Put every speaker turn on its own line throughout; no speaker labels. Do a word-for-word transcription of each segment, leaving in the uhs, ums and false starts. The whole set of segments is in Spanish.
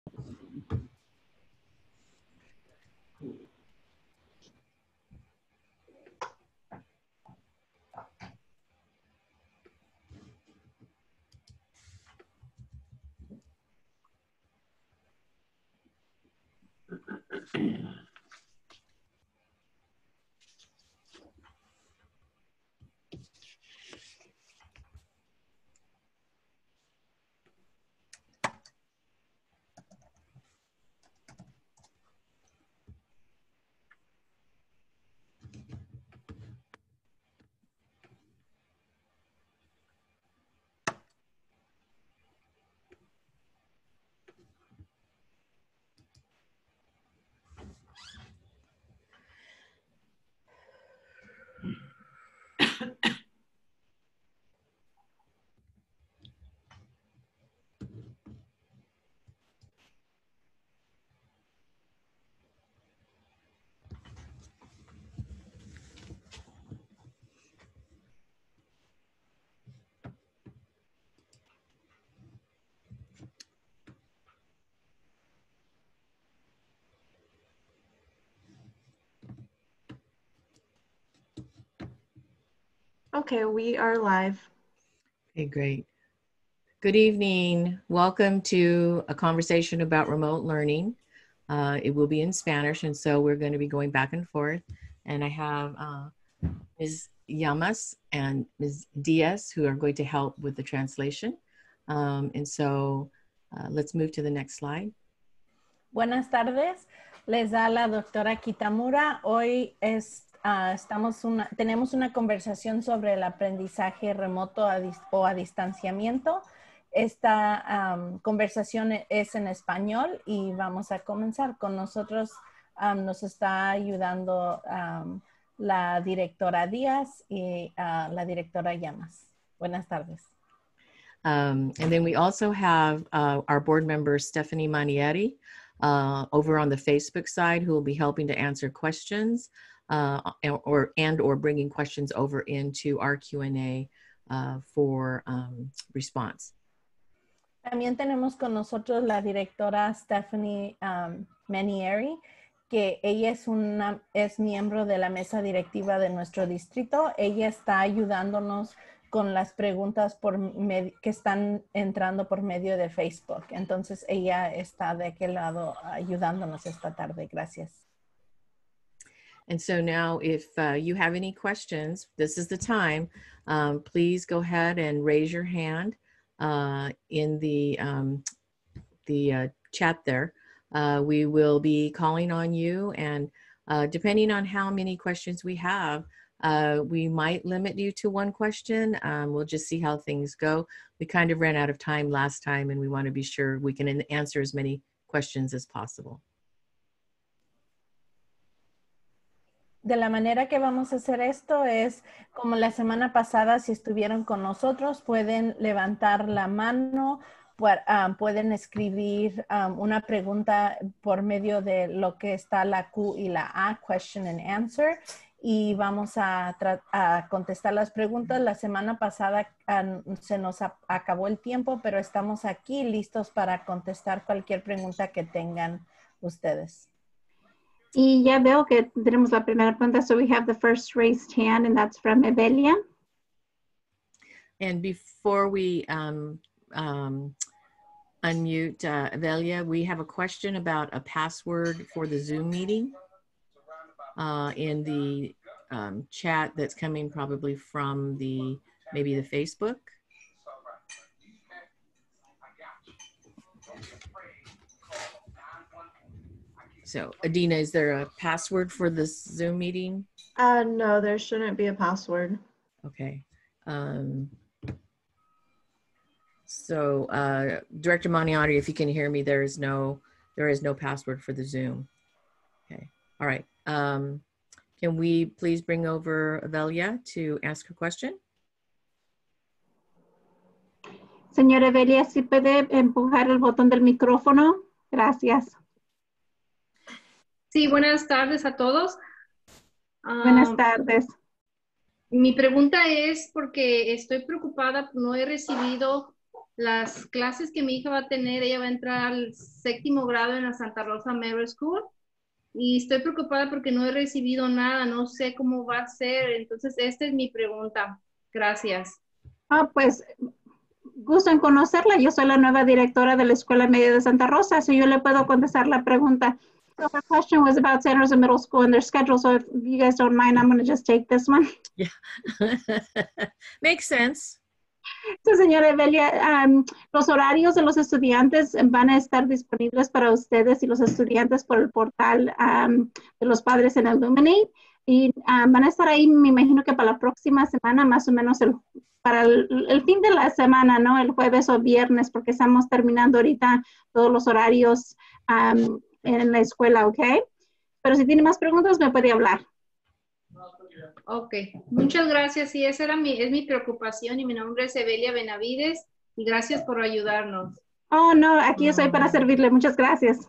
Okay, we are live.
Okay, great. Good evening. Welcome to a conversation about remote learning. Uh, it will be in Spanish, and so we're going to be going back and forth. And I have uh, Miz Llamas and Miz Diaz who are going to help with the translation. Um, and so uh, let's move to the next slide.
Buenas tardes, les da la doctora Kitamura. Hoy es, uh, estamos una, tenemos una conversación sobre el aprendizaje remoto a dis, o a distanciamiento. Esta um, conversación es en español y vamos a comenzar. Con nosotros um, nos está ayudando um, la directora Díaz y uh, la directora Llamas. Buenas tardes.
Um, and then we also have uh, our board member, Stephanie Manieri, Uh, over on the Facebook side, who will be helping to answer questions uh, or and or bringing questions over into our Q and A uh, for um, response.
También tenemos con nosotros la directora Stephanie um, Manieri, que ella es, una, es miembro de la mesa directiva de nuestro distrito. Ella está ayudándonos con las preguntas por que están entrando por medio de Facebook. Entonces, ella está de aquel lado ayudándonos esta tarde. Gracias.
And so now, if uh, you have any questions, this is the time. Um, please go ahead and raise your hand uh, in the, um, the uh, chat there. Uh, we will be calling on you, and uh, depending on how many questions we have, Uh, we might limit you to one question. Um, we'll just see how things go. We kind of ran out of time last time, and we want to be sure we can answer as many questions as possible.
De la manera que vamos a hacer esto es como la semana pasada, si estuvieron con nosotros, pueden levantar la mano, um, pueden escribir um, una pregunta por medio de lo que está la Q y la A, question and answer. Y vamos a, a contestar las preguntas. La semana pasada um, se nos acabó el tiempo, pero estamos aquí listos para contestar cualquier pregunta que tengan ustedes.
Y ya veo que tenemos la primera pregunta. So we have the first raised hand, and that's from Evelia.
And before we um, um, unmute uh, Evelia, we have a question about a password for the Zoom meeting. Uh, in the um, chat that's coming probably from the, maybe the Facebook. So Adina, is there a password for this Zoom meeting?
Uh, no, there shouldn't be a password.
Okay. Um, so uh, Director Maniati, if you can hear me, there is no, there is no password for the Zoom. Okay. All right. Um, can we please bring over Evelia to ask her question?
Señora Evelia, ¿sí puede empujar el botón del micrófono? Gracias.
Sí, buenas tardes a todos.
Buenas
Um,
tardes.
Mi pregunta es porque estoy preocupada, no he recibido las clases que mi hija va a tener. Ella va a entrar al séptimo grado en la Santa Rosa Middle School. Y estoy preocupada porque no he recibido nada, no sé cómo va a ser. Entonces, esta es mi pregunta. Gracias.
Ah, pues, gusto en conocerla. Yo soy la nueva directora de la Escuela Media de Santa Rosa, so yo le puedo contestar la pregunta. So her question was about Santa Rosa Middle School and their schedule, so if you guys don't mind, I'm going to just take this one.
Yeah. Makes sense.
So, señora Evelia, um, los horarios de los estudiantes van a estar disponibles para ustedes y los estudiantes por el portal um, de los padres en el Luminate. Y um, van a estar ahí, me imagino que para la próxima semana, más o menos el, para el, el fin de la semana, ¿no? El jueves o viernes, porque estamos terminando ahorita todos los horarios um, en la escuela, ¿ok? Pero si tiene más preguntas, me puede hablar.
Ok, muchas gracias. Sí, esa era mi, es mi preocupación y mi nombre es Evelia Benavides y gracias por ayudarnos.
Oh, no, aquí estoy para servirle. Muchas gracias.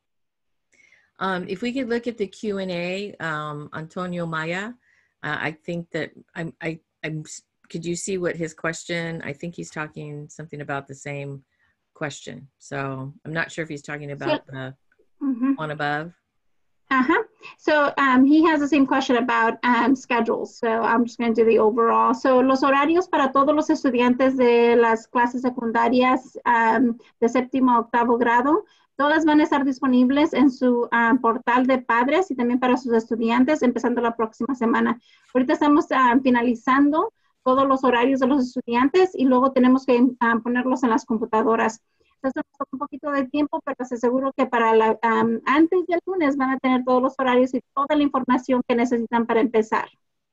Um, if we could look at the Q and A, um, Antonio Maya, uh, I think that I'm, I, I'm, could you see what his question, I think he's talking something about the same question. So I'm not sure if he's talking about
So,
the
mm-hmm.
one above.
Uh-huh. So um, he has the same question about um, schedules. So I'm just going to do the overall. So los horarios para todos los estudiantes de las clases secundarias um, de séptimo a octavo grado, todas van a estar disponibles en su um, portal de padres y también para sus estudiantes empezando la próxima semana. Ahorita estamos um, finalizando todos los horarios de los estudiantes y luego tenemos que um, ponerlos en las computadoras. Entonces, un poquito de tiempo, pero te aseguro que para la, um, antes del lunes van a tener todos los horarios y toda la información que necesitan para empezar.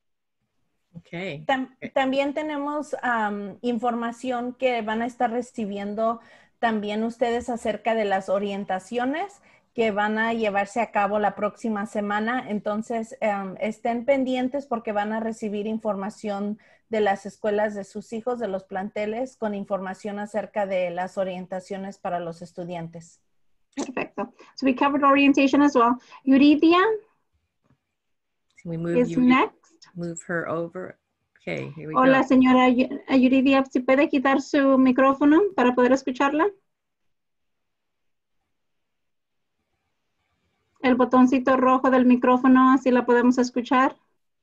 Okay.
Tam también tenemos um, información que van a estar recibiendo también ustedes acerca de las orientaciones que van a llevarse a cabo la próxima semana. Entonces, um, estén pendientes porque van a recibir información de las escuelas de sus hijos, de los planteles, con información acerca de las orientaciones para los estudiantes.
Perfecto. So we covered orientation as well. Yuridia
Can we move
is
you,
next.
move her over? Okay, here we
Hola,
go.
señora Yuridia, si puede quitar su micrófono para poder escucharla. El botoncito rojo del micrófono, así la podemos escuchar.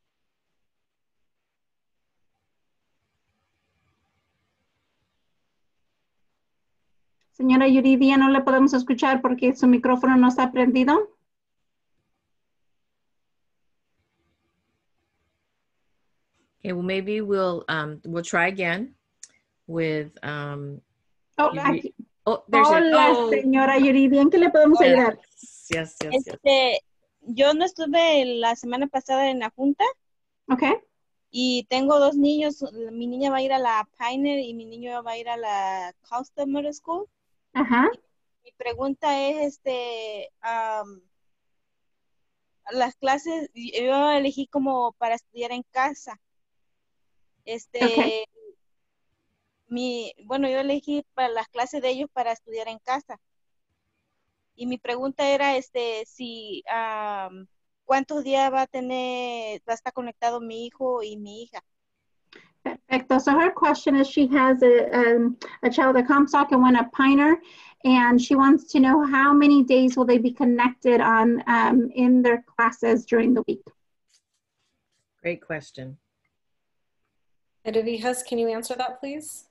Señora Yuridia, no le podemos escuchar porque su micrófono no está prendido.
Okay, well, maybe we'll um we'll try again with um.
Oh,
Yuri-
aquí.
oh there's it.
Hola,
Oh,
señora Yuridia, ¿en qué le podemos
yes,
ayudar?
yes, yes, yes.
Este, yo no estuve la semana pasada en la junta
Ok.
y tengo dos niños. Mi niña va a ir a la Pioneer y mi niño va a ir a la Customer School.
Ajá.
Mi pregunta es, este, um, las clases, yo elegí como para estudiar en casa. Este,
Okay.
mi, bueno, yo elegí para las clases de ellos para estudiar en casa. Y mi pregunta era, este, si, um, ¿cuántos días va a tener, va a estar conectado mi hijo y mi hija?
Perfecto. So her question is she has a, um, a child at Comstock and one at Pioneer, and she wants to know how many days will they be connected on um, in their classes during the week.
Great question.
Edivijas, can you answer that, please?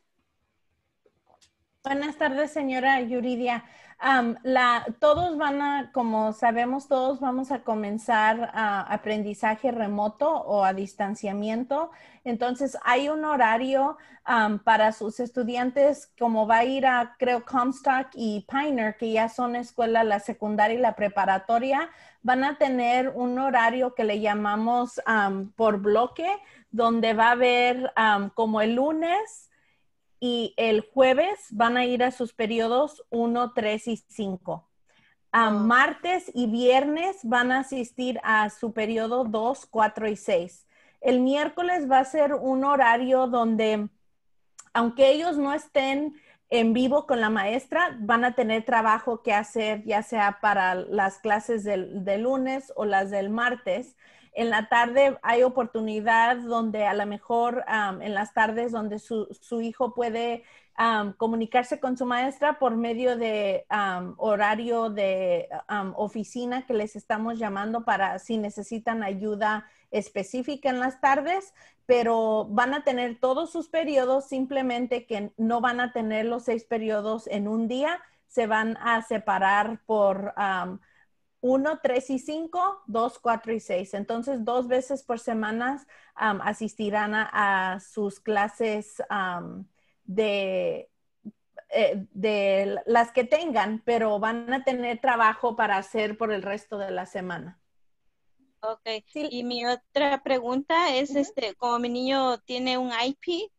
Buenas tardes, señora Yuridia. Um, la, todos van a, como sabemos, todos vamos a comenzar a aprendizaje remoto o a distanciamiento. Entonces, hay un horario um, para sus estudiantes, como va a ir a, creo, Comstock y Pioneer, que ya son escuela, la secundaria y la preparatoria, van a tener un horario que le llamamos um, por bloque, donde va a haber um, como el lunes, y el jueves van a ir a sus periodos uno, tres y cinco. A
Oh.
martes y viernes van a asistir a su periodo dos, cuatro y seis. El miércoles va a ser un horario donde, aunque ellos no estén en vivo con la maestra, van a tener trabajo que hacer, ya sea para las clases del, del lunes o las del martes. En la tarde hay oportunidad donde a lo mejor um, en las tardes donde su, su hijo puede um, comunicarse con su maestra por medio de um, horario de um, oficina que les estamos llamando para si necesitan ayuda específica en las tardes, pero van a tener todos sus periodos, simplemente que no van a tener los seis periodos en un día, se van a separar por um, uno, tres y cinco, dos, cuatro y seis. Entonces, dos veces por semana um, asistirán a, a sus clases um, de, eh, de las que tengan, pero van a tener trabajo para hacer por el resto de la semana.
Ok.
Sí.
Y mi otra pregunta es,
Uh-huh.
este, como mi niño tiene un I P,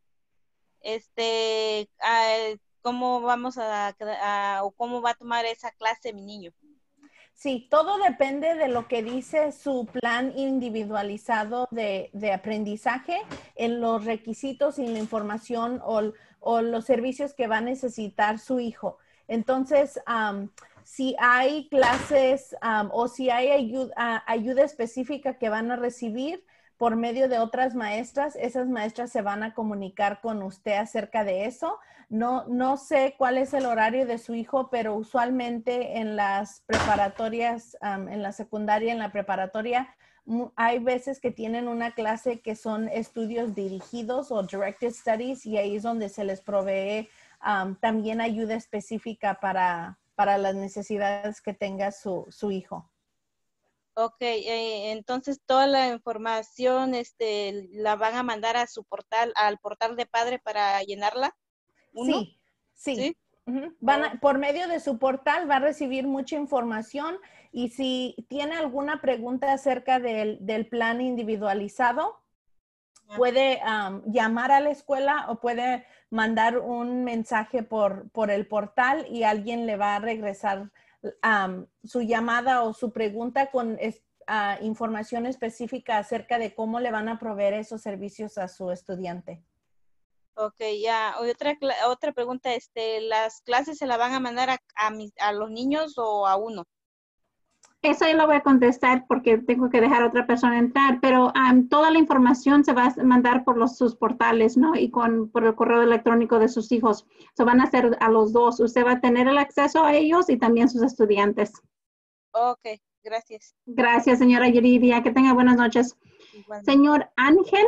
este, uh, ¿cómo vamos a, a, o cómo va a tomar esa clase mi niño?
Sí, todo depende de lo que dice su plan individualizado de, de aprendizaje en los requisitos y la información o, o los servicios que va a necesitar su hijo. Entonces, um, si hay clases um, o si hay ayuda, ayuda específica que van a recibir por medio de otras maestras, esas maestras se van a comunicar con usted acerca de eso. No, no sé cuál es el horario de su hijo, pero usualmente en las preparatorias, um, en la secundaria, en la preparatoria, hay veces que tienen una clase que son estudios dirigidos o directed studies y ahí es donde se les provee um, también ayuda específica para, para las necesidades que tenga su, su hijo.
Ok, eh, entonces toda la información este, la van a mandar a su portal, al portal de padre para llenarla. ¿Uno?
Sí, sí.
¿Sí?
Uh-huh. Van a, por medio de su portal va a recibir mucha información y si tiene alguna pregunta acerca del, del plan individualizado, ah. puede um, llamar a la escuela o puede mandar un mensaje por, por el portal y alguien le va a regresar um, su llamada o su pregunta con es, uh, información específica acerca de cómo le van a proveer esos servicios a su estudiante.
Ok, ya. Otra, otra pregunta, este, ¿las clases se la van a mandar a, a, mis, a los niños o a uno?
Eso yo lo voy a contestar porque tengo que dejar a otra persona entrar, pero um, toda la información se va a mandar por los, sus portales, ¿no? Y con, por el correo electrónico de sus hijos. Se van a hacer a los dos. Usted va a tener el acceso a ellos y también sus estudiantes.
Ok, gracias.
Gracias, señora Yuridia. Que tenga buenas noches. Igualmente. Señor Ángel.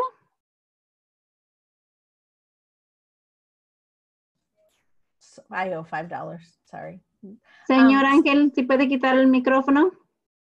I owe five dollars, sorry.
Señor
um,
Ángel, ¿si puede quitar el micrófono?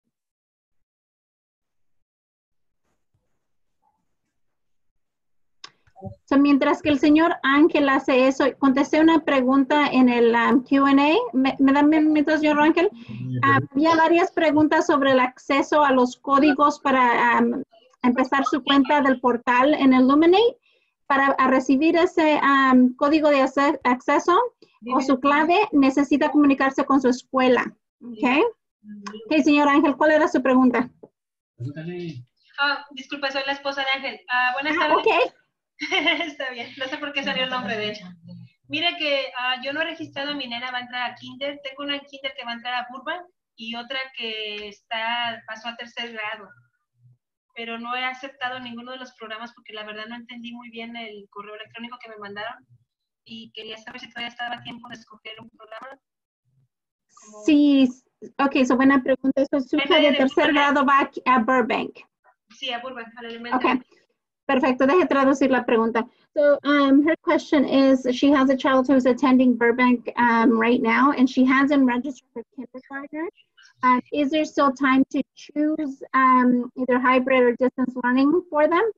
So, mientras que el señor Ángel hace eso, contesté una pregunta en el um, Q and A. ¿Me, me dan un minuto, señor Ángel? Uh, había varias preguntas sobre el acceso a los códigos para um, empezar su cuenta del portal en Elluminate. Para a recibir ese um, código de acceso o su clave, necesita comunicarse con su escuela. ¿Ok? Ok, señor Ángel, ¿cuál era su pregunta?
Ah, disculpa, soy la esposa de Ángel. Ah, buenas
ah,
tardes.
Ok.
Está bien, no sé por qué salió el nombre de ella. Mire que uh, yo no he registrado a mi nena, va a entrar a kinder. Tengo una en kinder que va a entrar a Burbank y otra que está, pasó a tercer grado. Pero no he aceptado ninguno de los programas porque la verdad no entendí muy bien el correo electrónico que me mandaron y quería saber si todavía estaba a tiempo de escoger un programa. Como...
Sí, ok, so buena pregunta. So, su hija de tercer grado va a Burbank.
Sí, a Burbank, al elemental.
Ok, perfecto. Deje traducir la pregunta. So um, her question is, she has a child who's attending Burbank um, right now, and she hasn't registered for kindergarten. Um, is there still time to choose um, either hybrid or distance learning for them?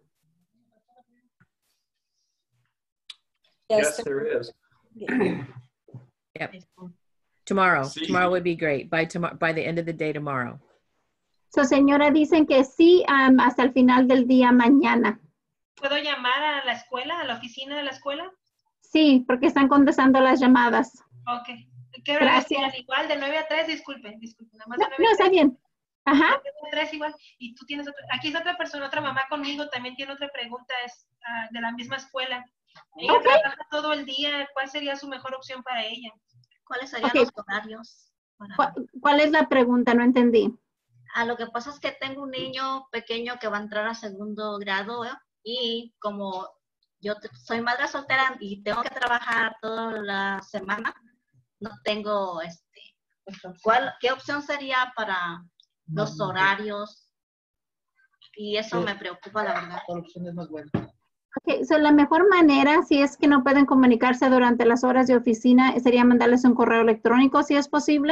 Yes, yes there is.
Yep. Tomorrow. Sí. Tomorrow would be great. By tomorrow, by the end of the day tomorrow.
So, señora, dicen que sí um, hasta el final del día mañana.
¿Puedo llamar a la escuela, a la oficina de la escuela?
Sí, porque están contestando las llamadas.
Ok. ¿Qué hora tienen? Igual, de nueve a tres, disculpen. disculpen nada más
no,
de nueve
no
a
está bien. Ajá.
De nueve a tres igual. Y tú tienes otra, aquí es otra persona, otra mamá conmigo, también tiene otra pregunta, es uh, de la misma escuela. Ella okay. trabaja todo el día, ¿cuál sería su mejor opción para ella?
¿Cuáles serían okay. los horarios? Para...
¿Cuál, ¿Cuál es la pregunta? No entendí.
Ah, lo que pasa es que tengo un niño pequeño que va a entrar a segundo grado, ¿eh? Y como yo te- soy madre soltera y tengo que trabajar toda la semana, no tengo, este, ¿cuál, qué opción sería para los horarios? Y eso me preocupa, la verdad.
Ok, so la mejor manera, si es que no pueden comunicarse durante las horas de oficina, sería mandarles un correo electrónico, si es posible.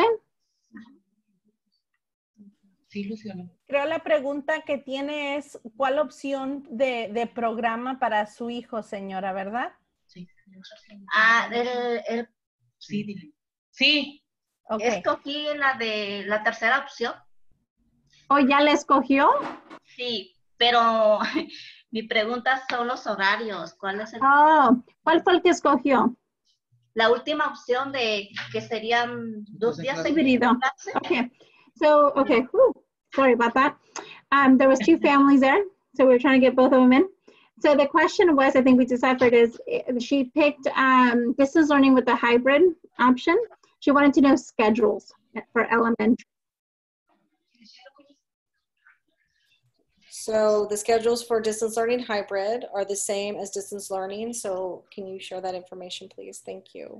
Sí, Luciana. Creo la pregunta que tiene es, ¿cuál opción de, de programa para su hijo, señora, verdad?
Sí. Ah, el, el,
Sí, dile. Sí. Okay.
Escogí la de la tercera opción.
¿O ya la escogió?
Sí, pero mi pregunta son los horarios. ¿Cuál es el?
Oh, ¿cuál fue el que escogió?
La última opción de que serían dos días
Híbrido. Okay. So, okay. Whew, sorry about that. Um, there was two families there, so we were trying to get both of them in. So the question was, I think we deciphered, is uh, she picked um, distance learning with the hybrid option. She wanted to know schedules for elementary.
So the schedules for distance learning hybrid are the same as distance learning. So can you share that information, please? Thank you.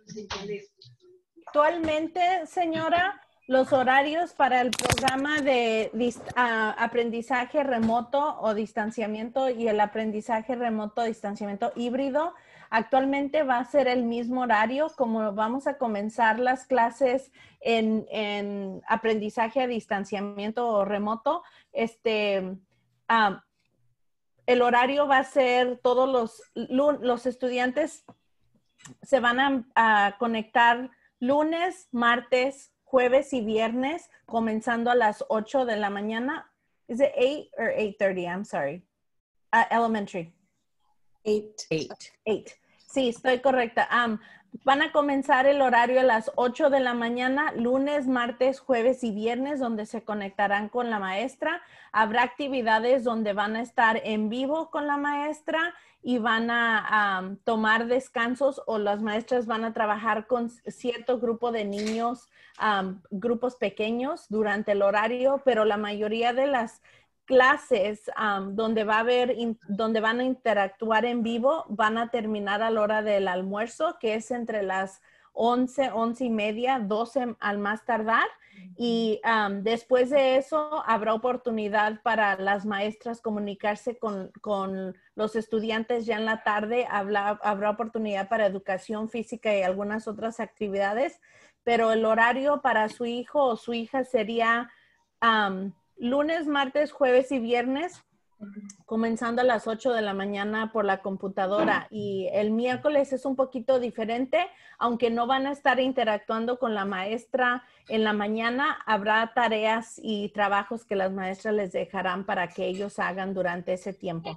Actualmente, señora, los horarios para el programa de uh, aprendizaje remoto o distanciamiento y el aprendizaje remoto distanciamiento híbrido, actualmente va a ser el mismo horario. Como vamos a comenzar las clases en, en aprendizaje a distanciamiento o remoto, este, um, el horario va a ser todos los, los estudiantes se van a, a conectar lunes, martes, jueves y viernes, comenzando a las ocho de la mañana. Is it eight or eight thirty? I'm sorry. Uh, elementary.
Eight.
Eight.
Eight. Sí, estoy correcta. Um, van a comenzar el horario a las ocho de la mañana, lunes, martes, jueves y viernes, donde se conectarán con la maestra. Habrá actividades donde van a estar en vivo con la maestra y van a um, tomar descansos, o las maestras van a trabajar con cierto grupo de niños, um, grupos pequeños durante el horario, pero la mayoría de las clases um, donde va a haber, in, donde van a interactuar en vivo, van a terminar a la hora del almuerzo, que es entre las once, once y media, doce al más tardar. Y um, después de eso habrá oportunidad para las maestras comunicarse con, con los estudiantes ya en la tarde. Habrá, habrá oportunidad para educación física y algunas otras actividades, pero el horario para su hijo o su hija sería um, lunes, martes, jueves y viernes, comenzando a las ocho de la mañana por la computadora. Y el miércoles es un poquito diferente, aunque no van a estar interactuando con la maestra en la mañana, habrá tareas y trabajos que las maestras les dejarán para que ellos hagan durante ese tiempo.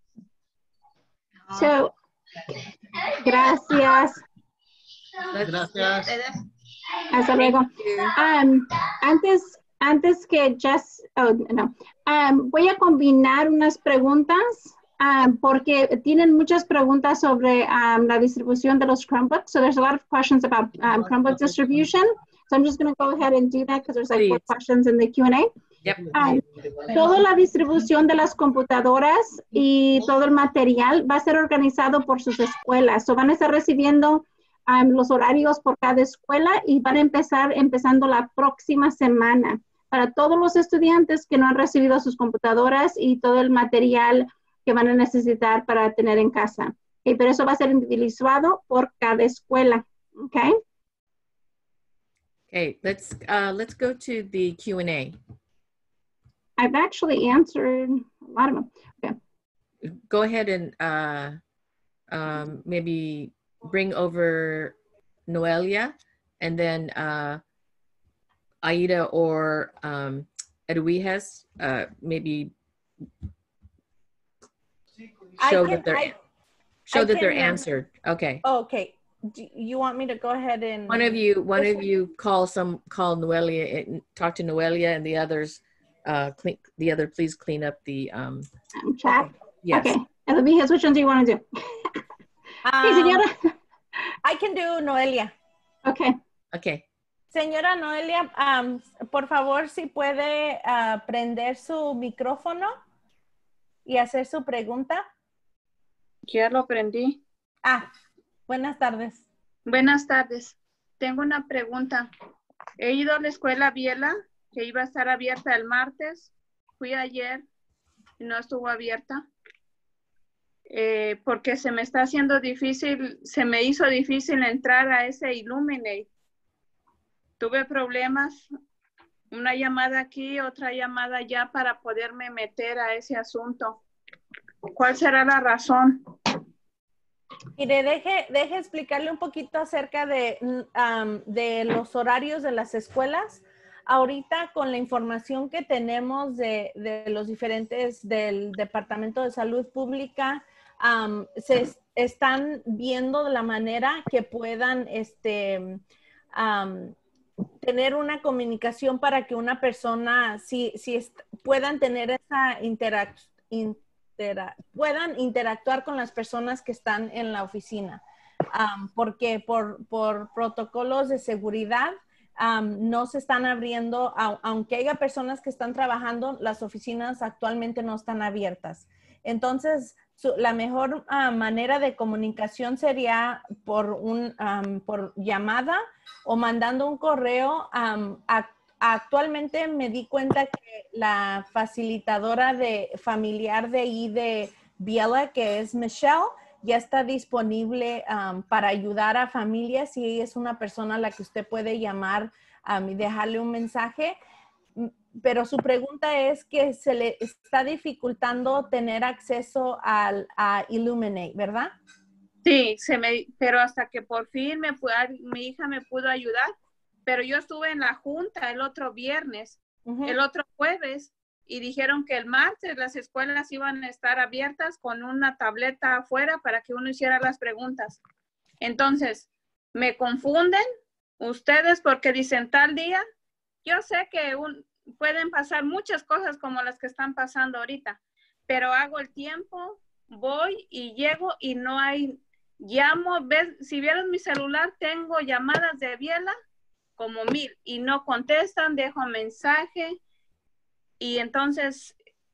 So, gracias.
Gracias.
Hasta luego. Um, antes, antes que just, oh, no. Um, voy a combinar unas preguntas um, porque tienen muchas preguntas sobre um, la distribución de los Chromebooks. So there's a lot of questions about um, Chromebook distribution. So I'm just going to go ahead and do that because there's like four questions in the Q and A.
Yep.
Um, toda la distribución de las computadoras y todo el material va a ser organizado por sus escuelas. So van a estar recibiendo um, los horarios por cada escuela y van a empezar empezando la próxima semana para todos los estudiantes que no han recibido sus computadoras y todo el material que van a necesitar para tener en casa. Okay, pero eso va a ser individualizado por cada escuela. Okay.
Okay, let's uh, let's go to the Q and A.
I've actually answered a lot of them. Okay.
Go ahead and uh, um, maybe bring over Noelia, and then uh, Aida or um, Eduiges, uh, maybe show
can,
that they're
I,
show
I
that they're
can,
answered. Okay.
Oh, okay. Do you want me to go ahead and
One of you, one of you call some call Noelia and talk to Noelia, and the others, uh, clean the other. Please clean up the um,
um chat.
Okay. Yes.
Okay. Eduiges, which one do you want to do?
um,
hey, señora.
I can do Noelia.
Okay.
Okay.
Señora Noelia, um, por favor, si puede uh, prender su micrófono y hacer su pregunta.
Ya lo prendí.
Ah, buenas tardes.
Buenas tardes. Tengo una pregunta. He ido a la escuela Biela, que iba a estar abierta el martes. Fui ayer y no estuvo abierta. Eh, porque se me está haciendo difícil, se me hizo difícil entrar a ese Illuminate. Tuve problemas, una llamada aquí, otra llamada allá para poderme meter a ese asunto. ¿Cuál será la razón?
Mire, deje, deje explicarle un poquito acerca de, um, de los horarios de las escuelas. Ahorita con la información que tenemos de, de los diferentes del Departamento de Salud Pública, um, se es, están viendo de la manera que puedan este, um, tener una comunicación para que una persona, si, si puedan tener esa interacción, puedan interactuar con las personas que están en la oficina, um, porque por, por protocolos de seguridad um, no se están abriendo, a, aunque haya personas que están trabajando, las oficinas actualmente no están abiertas. Entonces, su, la mejor uh, manera de comunicación sería por, un, um, por llamada o mandando un correo. Um, a, Actualmente me di cuenta que la facilitadora de familiar de ahí de Biela, que es Michelle, ya está disponible um, para ayudar a familias y ella es una persona a la que usted puede llamar um, y dejarle un mensaje. Pero su pregunta es que se le está dificultando tener acceso al, a Illuminate, ¿verdad?
Sí, se me, pero hasta que por fin me fue, mi hija me pudo ayudar. Pero yo estuve en la junta el otro viernes, uh-huh. el otro jueves, y dijeron que el martes las escuelas iban a estar abiertas con una tableta afuera para que uno hiciera las preguntas. Entonces, me confunden ustedes porque dicen tal día. Yo sé que un, pueden pasar muchas cosas como las que están pasando ahorita, pero hago el tiempo, voy y llego y no hay, llamo, ves, si vieron mi celular, tengo llamadas de Biela como mil y no contestan, dejo mensaje y entonces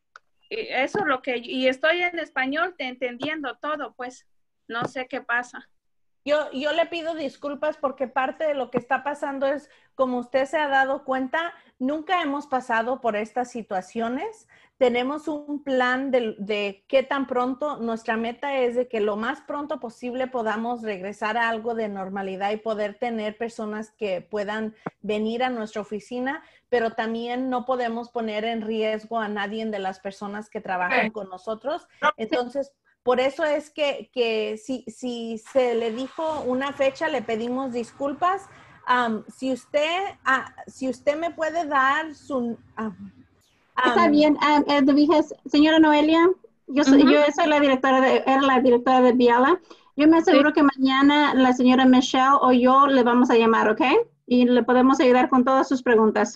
eso es lo que, y estoy en español te entendiendo todo, pues no sé qué pasa.
Yo, yo le pido disculpas porque parte de lo que está pasando es, como usted se ha dado cuenta, nunca hemos pasado por estas situaciones. Tenemos un plan de, de qué tan pronto, nuestra meta es de que lo más pronto posible podamos regresar a algo de normalidad y poder tener personas que puedan venir a nuestra oficina, pero también no podemos poner en riesgo a nadie de las personas que trabajan con nosotros. Entonces, por eso es que, que si, si se le dijo una fecha, le pedimos disculpas. Um, si, usted, uh, si usted me puede dar su... Um,
Está um, bien, um, eh, señora Noelia, yo soy, uh-huh. yo soy la directora de, era la directora de Biela. Yo me aseguro sí. que mañana la señora Michelle o yo le vamos a llamar, ¿ok? Y le podemos ayudar con todas sus preguntas.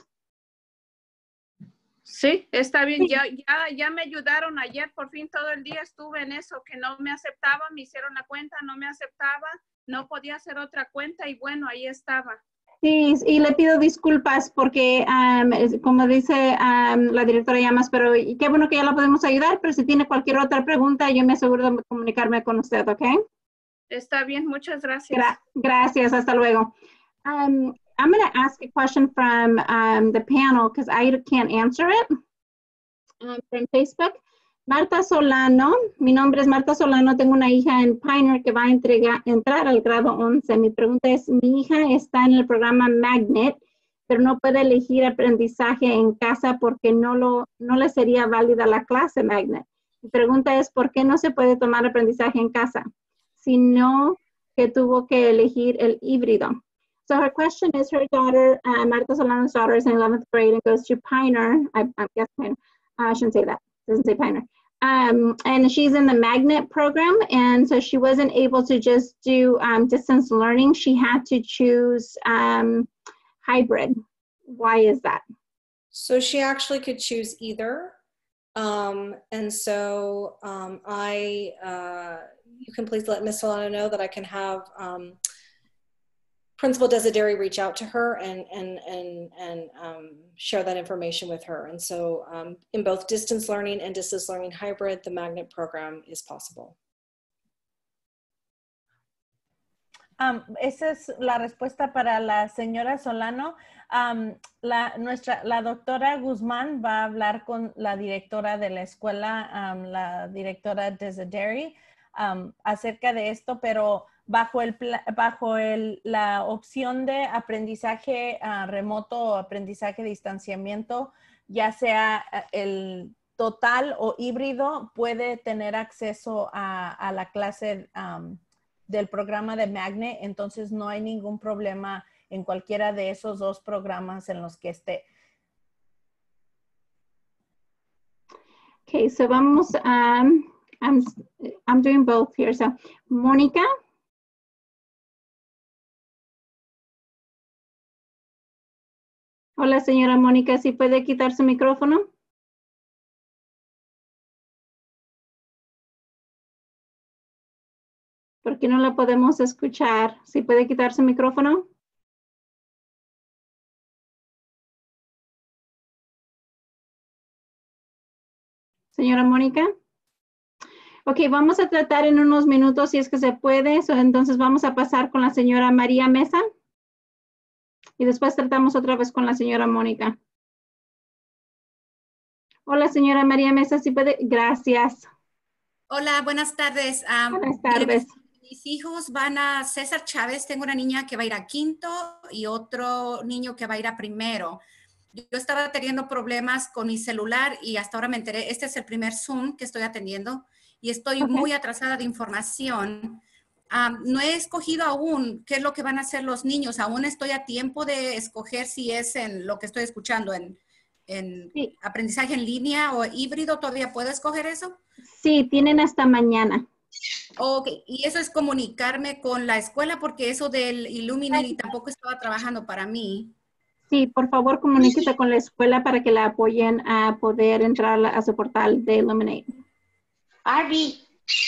Sí, está bien. Sí. Ya, ya, ya me ayudaron ayer, por fin todo el día estuve en eso, que no me aceptaba, me hicieron la cuenta, no me aceptaba, no podía hacer otra cuenta y bueno, ahí estaba.
Sí, y le pido disculpas porque, um, como dice um, la directora Llamas, pero qué bueno que ya la podemos ayudar, pero si tiene cualquier otra pregunta, yo me aseguro de comunicarme con usted, ¿ok?
Está bien, muchas gracias.
Gra gracias, hasta luego. Um, I'm going to ask a question from um, the panel because I can't answer it um, from Facebook. Marta Solano, mi nombre es Marta Solano, tengo una hija en Pioneer que va a entregar, entrar al grado once. Mi pregunta es, mi hija está en el programa Magnet, pero no puede elegir aprendizaje en casa porque no, lo, no le sería válida la clase Magnet. Mi pregunta es, ¿por qué no se puede tomar aprendizaje en casa? Sino que tuvo que elegir el híbrido. So her question is, her daughter, uh, Marta Solano's daughter is in eleventh grade and goes to Pioneer. I, I guess Pioneer. Uh, I shouldn't say that. It doesn't say Pioneer. Um, and she's in the Magnet program. And so she wasn't able to just do um, distance learning. She had to choose um, hybrid. Why is that?
So she actually could choose either. Um, and so um, I, uh, you can please let Miz Solano know that I can have um, Principal Desideri reach out to her and, and, and, and um, share that information with her. And so um, in both distance learning and distance learning hybrid, the magnet program is possible.
Um, esa es la respuesta para la señora Solano. Um, la, nuestra, la doctora Guzmán va a hablar con la directora de la escuela, um, la directora Desideri, um, acerca de esto, pero bajo, el, bajo el, la opción de aprendizaje uh, remoto o aprendizaje de distanciamiento, ya sea el total o híbrido, puede tener acceso a, a la clase um, del programa de Magnet, entonces no hay ningún problema en cualquiera de esos dos programas en los que esté.
Okay, so vamos, um, I'm, I'm doing both here. So, Mónica. Hola, señora Mónica, ¿sí puede quitar su micrófono? ¿Por qué no la podemos escuchar? ¿Sí puede quitar su micrófono? Señora Mónica. Ok, vamos a tratar en unos minutos si es que se puede. So, entonces vamos a pasar con la señora María Mesa. Y después tratamos otra vez con la señora Mónica. Hola, señora María Mesa, si puede. Gracias.
Hola, buenas tardes. Um,
buenas tardes.
Mis, mis hijos van a César Chávez. Tengo una niña que va a ir a quinto y otro niño que va a ir a primero. Yo estaba teniendo problemas con mi celular y hasta ahora me enteré. Este es el primer Zoom que estoy atendiendo y estoy okay. muy atrasada de información. Um, no he escogido aún qué es lo que van a hacer los niños. Aún estoy a tiempo de escoger si es en lo que estoy escuchando, en, en sí. aprendizaje en línea o híbrido. ¿Todavía puedo escoger eso?
Sí, tienen hasta mañana.
Ok, y eso es comunicarme con la escuela porque eso del Illuminate tampoco estaba trabajando para mí.
Sí, por favor comuníquese con la escuela para que la apoyen a poder entrar a su portal de Illuminate.
Arby.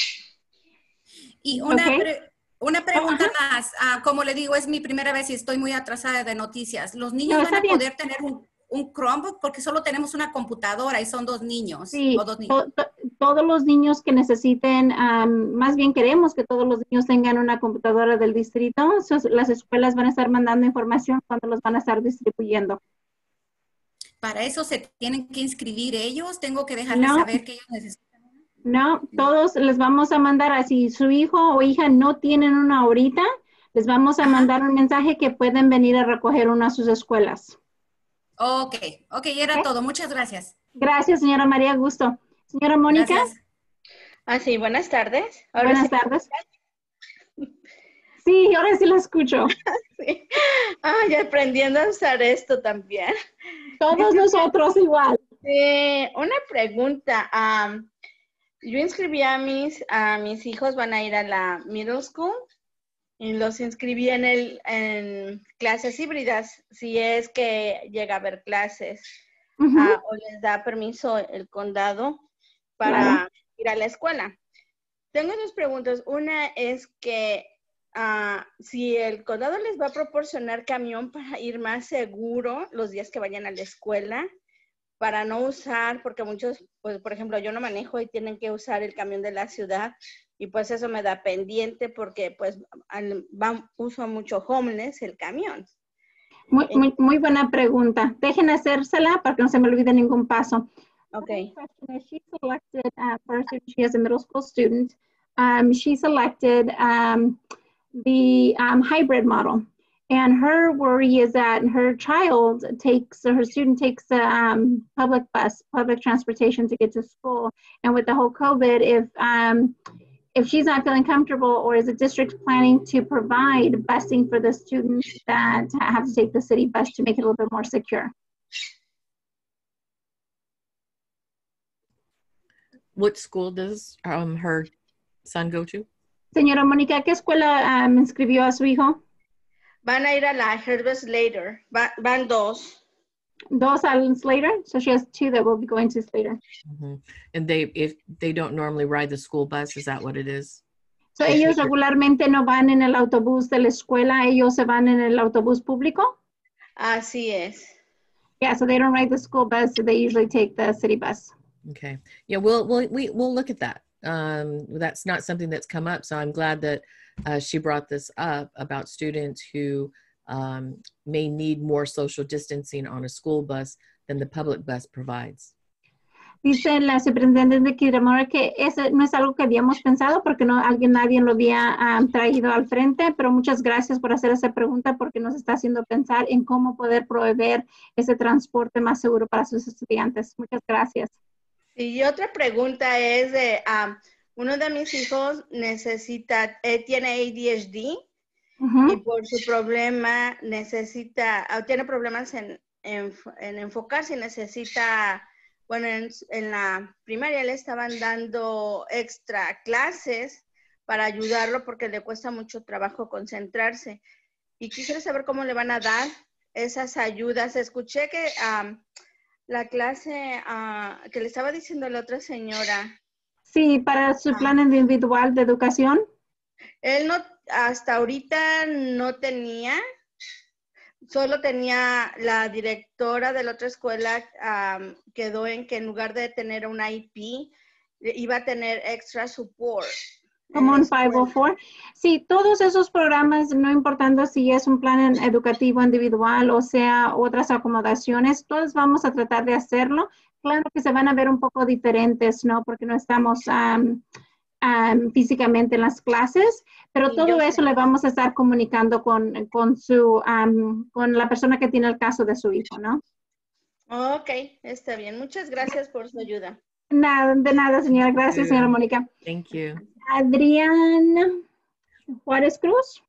Y una, okay. pre una pregunta uh-huh. más. Uh, como le digo, es mi primera vez y estoy muy atrasada de noticias. ¿Los niños no, van a bien. poder tener un, un Chromebook? Porque solo tenemos una computadora y son dos niños.
Sí,
o dos niños.
To to todos los niños que necesiten, um, más bien queremos que todos los niños tengan una computadora del distrito. So, las escuelas van a estar mandando información cuando los van a estar distribuyendo.
¿Para eso se tienen que inscribir ellos? ¿Tengo que dejarles no. saber que ellos necesitan?
No, todos les vamos a mandar, así su hijo o hija no tienen una ahorita, les vamos a Ajá. mandar un mensaje que pueden venir a recoger una a sus escuelas.
Ok, ok, era okay. todo. Muchas gracias.
Gracias, señora María, gusto. Señora Mónica.
Gracias. Ah, sí, buenas tardes.
Ahora buenas sí. tardes. Sí, ahora sí lo escucho.
Sí. Ah, ya aprendiendo a usar esto también.
Todos nosotros igual.
Sí, una pregunta. Um, Yo inscribí a mis, a mis hijos, van a ir a la middle school y los inscribí en, el, en clases híbridas, si es que llega a haber clases uh-huh. uh, o les da permiso el condado para claro. ir a la escuela. Tengo dos preguntas. Una es que uh, si el condado les va a proporcionar camión para ir más seguro los días que vayan a la escuela, para no usar, porque muchos, pues por ejemplo, yo no manejo y tienen que usar el camión de la ciudad y pues eso me da pendiente porque pues van, uso mucho homeless el camión.
Muy, muy, muy buena pregunta. Dejen hacérsela para que no se me olvide ningún paso.
Okay.
She selected, uh, first, she has a middle school student. Um, she selected um, the um, hybrid model. And her worry is that her child takes, or her student takes a um, public bus, public transportation to get to school. And with the whole COVID, if um, if she's not feeling comfortable, or is the district planning to provide busing for the students that have to take the city bus to make it a little bit more secure?
What school does um, her son go to?
Señora Mónica, ¿qué escuela um, inscribió a su hijo?
Van a ir a la Herbert Slater. Va, van dos.
Dos al Slater? So she has two that will be going to Slater.
Mm-hmm. And they, if they don't normally ride the school bus, is that what it is?
So, ellos regularmente no van en el autobús de la escuela, ellos se van en el autobús público?
Así es.
Yeah, so they don't ride the school bus, so they usually take the city bus.
Okay. Yeah, we'll, we'll, we, we'll look at that. Um, that's not something that's come up, so I'm glad that uh, she brought this up about students who um, may need more social distancing on a school bus than the public bus provides.
Dice la superintendente de Kidamora que ese no es algo que habíamos pensado porque no alguien nadie lo había um, traído al frente, pero muchas gracias por hacer esa pregunta porque nos está haciendo pensar en cómo poder proveer ese transporte más seguro para sus estudiantes. Muchas gracias.
Y otra pregunta es de um, uno de mis hijos necesita, eh, tiene A D H D uh-huh. y por su problema necesita, uh, tiene problemas en, en, en enfocarse y necesita. Bueno, en, en la primaria le estaban dando extra clases para ayudarlo porque le cuesta mucho trabajo concentrarse. Y quisiera saber cómo le van a dar esas ayudas. Escuché que um, la clase uh, que le estaba diciendo la otra señora.
Sí, para su plan uh, individual de educación.
Él no, hasta ahorita no tenía. Solo tenía la directora de la otra escuela, um, quedó en que en lugar de tener un I P, iba a tener extra support.
Como un cinco oh cuatro. Sí, todos esos programas, no importando si es un plan educativo individual o sea otras acomodaciones, todos vamos a tratar de hacerlo. Claro que se van a ver un poco diferentes, ¿no? Porque no estamos um, um, físicamente en las clases, pero sí, todo eso sé. Le vamos a estar comunicando con, con, su, um, con la persona que tiene el caso de su hijo, ¿no?
Ok, está bien. Muchas gracias por su ayuda.
Nada, de nada, señora. Gracias, señora Mónica.
Thank you.
Adrián Juárez Cruz.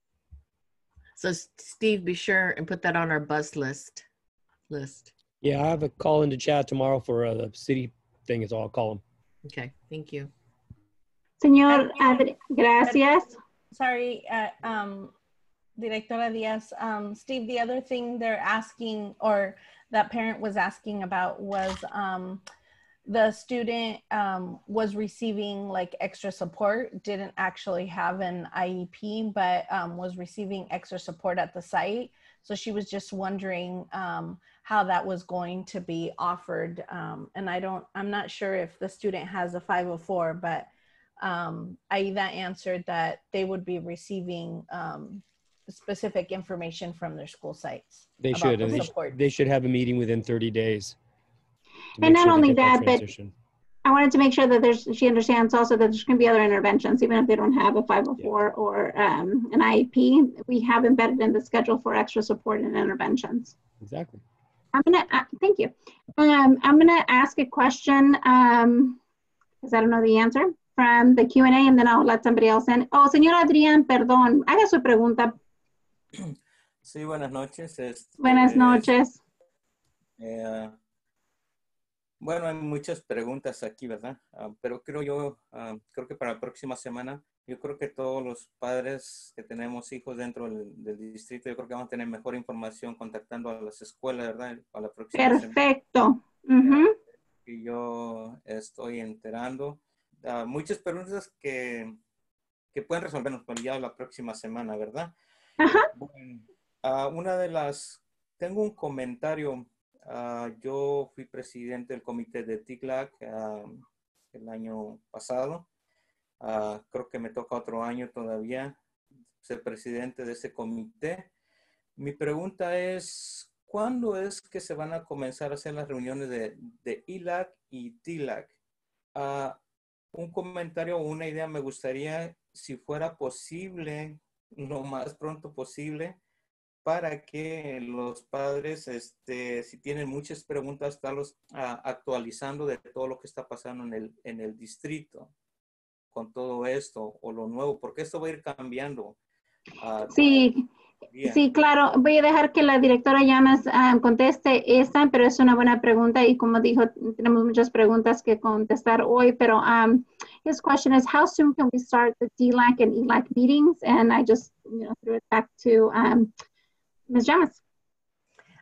So Steve, be sure and put that on our bus list. List.
Yeah, I have a call into chat tomorrow for uh, the city thing, is all I'll call them.
Okay, thank you.
Señor, Adri gracias.
Sorry, uh, um, Directora Diaz. Um, Steve, the other thing they're asking, or that parent was asking about was um, the student um, was receiving like extra support, didn't actually have an I E P, but um, was receiving extra support at the site. So she was just wondering um, how that was going to be offered. Um, and I don't, I'm not sure if the student has a five oh four, but um, Aida answered that they would be receiving um, specific information from their school sites.
They should, and they, sh they should have a meeting within thirty days.
And not sure only that, that but I wanted to make sure that there's, she understands also that there's going to be other interventions, even if they don't have a five oh four yeah. or um, an I E P, we have embedded in the schedule for extra support and interventions.
Exactly.
I'm going to, uh, thank you. Um, I'm going to ask a question, um, because I don't know the answer, from the Q and A, and then I'll let somebody else in. Oh, señor Adrián, perdón, haga su pregunta.
Sí, buenas noches. Este,
buenas noches.
Eh, bueno, hay muchas preguntas aquí, ¿verdad? Uh, pero creo yo, uh, creo que para la próxima semana, yo creo que todos los padres que tenemos hijos dentro del, del distrito, yo creo que vamos a tener mejor información contactando a las escuelas, ¿verdad? Para la próxima
Perfecto.
semana.
Uh-huh.
Y yo estoy enterando. Uh, muchas preguntas que, que pueden resolvernos para ya la próxima semana, ¿verdad?
Ajá.
Bueno, uh, una de las, tengo un comentario. Uh, yo fui presidente del comité de T C L A C uh, el año pasado. Uh, creo que me toca otro año todavía ser presidente de ese comité. Mi pregunta es, ¿cuándo es que se van a comenzar a hacer las reuniones de, de I L A C y T L A C? Uh, un comentario o una idea me gustaría, si fuera posible, lo más pronto posible, para que los padres, este, si tienen muchas preguntas, estarlos uh, actualizando de todo lo que está pasando en el, en el distrito con todo esto o lo nuevo, porque esto va a ir cambiando. Uh,
sí, sí, claro. Voy a dejar que la directora Llamas um, conteste esta, pero es una buena pregunta y como dijo, tenemos muchas preguntas que contestar hoy, pero um, his question is, how soon can we start the D L A C and E L A C meetings? And I just, you know, threw it back to um, Miz Llamas.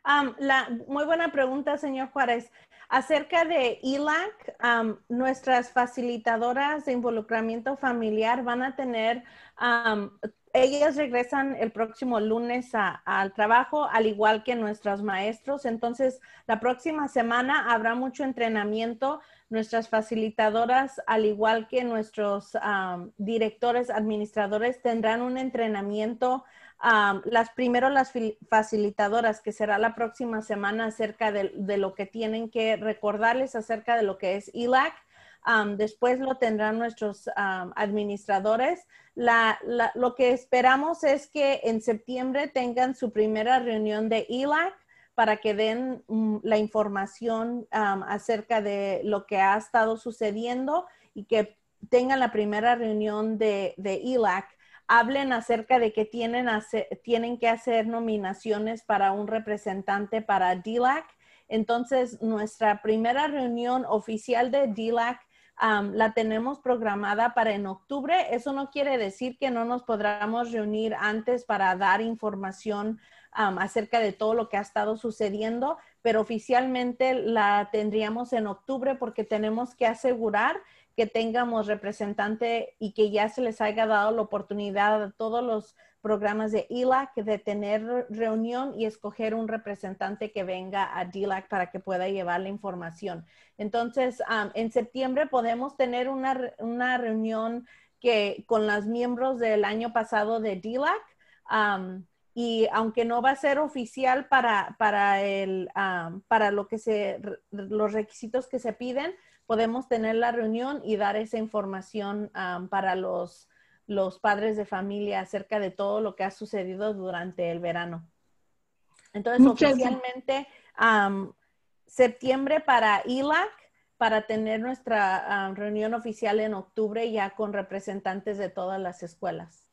Um, la, muy buena pregunta, señor Juárez. Acerca de E L A C, um, nuestras facilitadoras de involucramiento familiar van a tener, um, ellas regresan el próximo lunes a, al trabajo, al igual que nuestros maestros. Entonces, la próxima semana habrá mucho entrenamiento. Nuestras facilitadoras, al igual que nuestros um, directores, administradores, tendrán un entrenamiento. Um, las primero las facilitadoras, que será la próxima semana, acerca de, de lo que tienen que recordarles acerca de lo que es E L A C. Um, después lo tendrán nuestros um, administradores. La, la, lo que esperamos es que en septiembre tengan su primera reunión de E L A C para que den um, la información um, acerca de lo que ha estado sucediendo y que tengan la primera reunión de, de E L A C. Hablen acerca de que tienen, hacer, tienen que hacer nominaciones para un representante para D L A C. Entonces, nuestra primera reunión oficial de D L A C um, la tenemos programada para en octubre. Eso no quiere decir que no nos podamos reunir antes para dar información um, acerca de todo lo que ha estado sucediendo, pero oficialmente la tendríamos en octubre porque tenemos que asegurar que tengamos representante y que ya se les haya dado la oportunidad a todos los programas de E L A C de tener reunión y escoger un representante que venga a D L A C para que pueda llevar la información. Entonces, um, en septiembre podemos tener una, una reunión que, con los miembros del año pasado de D L A C. Um, y aunque no va a ser oficial para, para, el, um, para lo que se, los requisitos que se piden, podemos tener la reunión y dar esa información um, para los, los padres de familia acerca de todo lo que ha sucedido durante el verano. Entonces, Muchas oficialmente, um, septiembre para E L A C, para tener nuestra um, reunión oficial en octubre ya con representantes de todas las escuelas.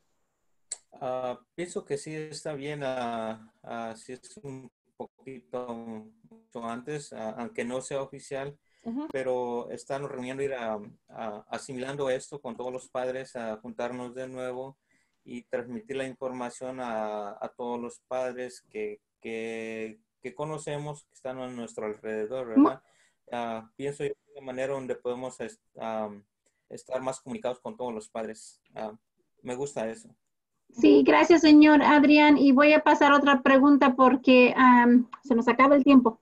Uh, pienso que sí está bien, uh, uh, si es un poquito mucho antes, uh, aunque no sea oficial. Uh-huh. Pero están reuniendo, ir a, a, asimilando esto con todos los padres, a juntarnos de nuevo y transmitir la información a, a todos los padres que, que, que conocemos, que están a nuestro alrededor, ¿verdad? Uh, pienso yo de manera donde podemos est um, estar más comunicados con todos los padres. Uh, me gusta eso.
Sí, gracias, señor Adrián. Y voy a pasar otra pregunta porque um, se nos acaba el tiempo.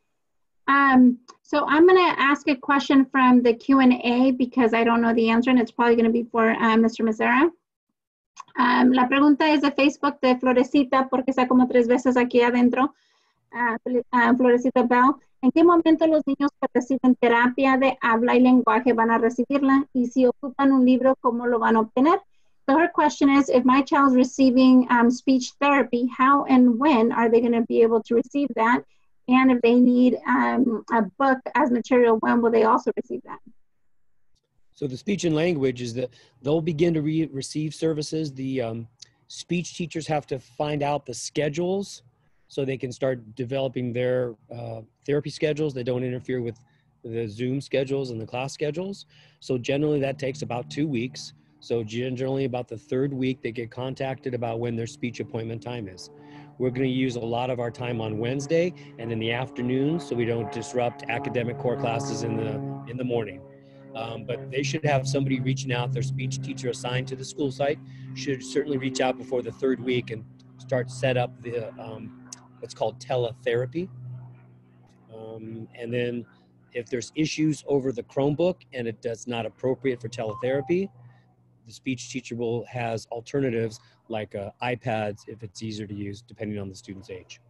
Um, so I'm going to ask a question from the Q and A because I don't know the answer and it's probably going to be for uh, Mister Mazzara. Um, la pregunta es de Facebook de Florecita porque está como tres veces aquí adentro. Uh, uh, Florecita Bell, ¿en qué momento los niños que reciben terapia de habla y lenguaje van a recibirla? Y si ocupan un libro, ¿cómo lo van a obtener? So her question is, if my child's receiving um, speech therapy, how and when are they going to be able to receive that? And if they need um, a book as material, when will they also receive that?
So the speech and language is that they'll begin to re receive services. The um, speech teachers have to find out the schedules so they can start developing their uh, therapy schedules. They don't interfere with the Zoom schedules and the class schedules. So generally that takes about two weeks. So generally about the third week, they get contacted about when their speech appointment time is. We're going to use a lot of our time on Wednesday and in the afternoon so we don't disrupt academic core classes in the, in the morning. Um, but they should have somebody reaching out, their speech teacher assigned to the school site should certainly reach out before the third week and start set up the, um, what's called teletherapy. Um, and then if there's issues over the Chromebook and it does not appropriate for teletherapy, the speech teacher will has alternatives like uh, iPads if it's easier to use depending on the student's age.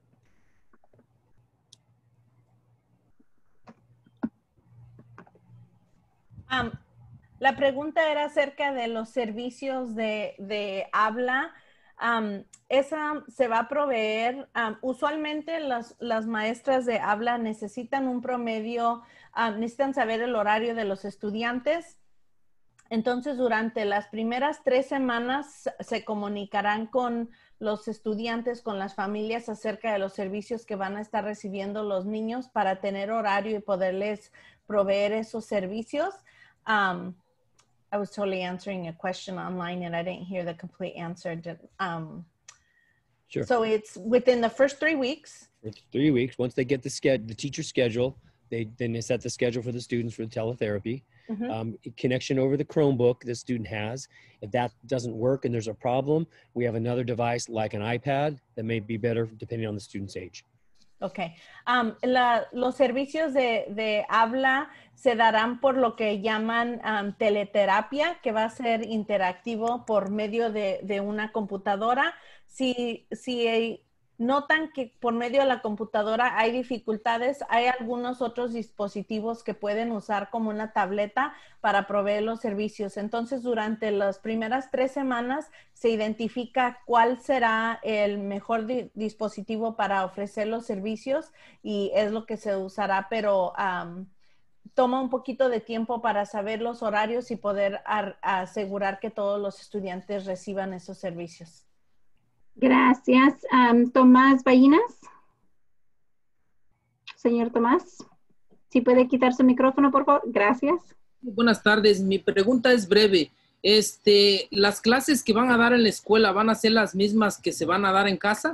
Um, la pregunta era acerca de los servicios de, de habla. Um, esa se va a proveer. Um, usualmente las, las maestras de habla necesitan un promedio, um, necesitan saber el horario de los estudiantes. Entonces, durante las primeras tres semanas se comunicarán con los estudiantes, con las familias acerca de los servicios que van a estar recibiendo los niños para tener horario y poderles proveer esos servicios. Um, I was totally answering a question online and I didn't hear the complete answer. Um,
Sure.
So it's within the first three weeks.
For three weeks. Once they get the sched the teacher schedule, they then they set the schedule for the students for the teletherapy.
Mhm.
Um, connection over the Chromebook the student has. If that doesn't work and there's a problem, we have another device like an iPad that may be better depending on the student's age.
Ok. Um, la- los servicios de, de habla se darán por lo que llaman um, teleterapia, que va a ser interactivo por medio de, de una computadora. Si, si notan que por medio de la computadora hay dificultades, hay algunos otros dispositivos que pueden usar como una tableta para proveer los servicios. Entonces, durante las primeras tres semanas se identifica cuál será el mejor di- dispositivo para ofrecer los servicios y es lo que se usará, pero um, toma un poquito de tiempo para saber los horarios y poder ar- asegurar que todos los estudiantes reciban esos servicios.
Gracias. Um, Tomás Ballinas. Señor Tomás, si puede quitar su micrófono, por favor. Gracias.
Buenas tardes. Mi pregunta es breve. Este, ¿las clases que van a dar en la escuela van a ser las mismas que se van a dar en casa?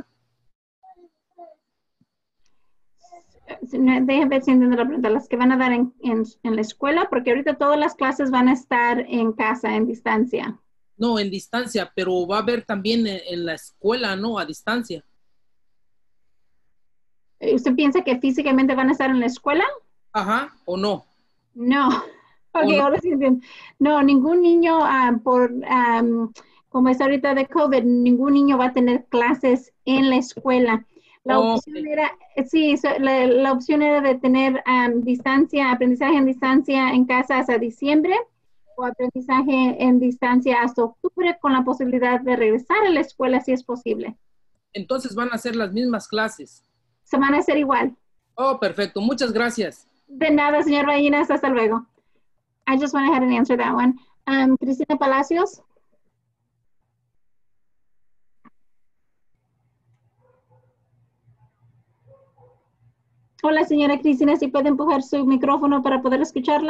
Déjame ver si entiendo la pregunta. Las que van a dar en, en, en la escuela, porque ahorita todas las clases van a estar en casa, en distancia.
No, en distancia, pero va a haber también en, en la escuela, ¿no? A distancia.
¿Usted piensa que físicamente van a estar en la escuela?
Ajá, ¿o no?
No. Ok,
¿O no?
ahora sí entiendo. No, ningún niño, um, por um, como es ahorita de COVID, ningún niño va a tener clases en la escuela. La
Oh,
opción era, sí, so- la, la opción era de tener um, distancia, aprendizaje en distancia en casa hasta diciembre o aprendizaje en distancia hasta octubre con la posibilidad de regresar a la escuela si es posible.
Entonces van a ser las mismas clases.
Se van a hacer igual.
Oh, perfecto. Muchas gracias.
De nada, señor Ballinas, hasta luego. I just went ahead and answered that one. Um, Cristina Palacios. Hola, señora Cristina, si puede empujar su micrófono para poder escucharla.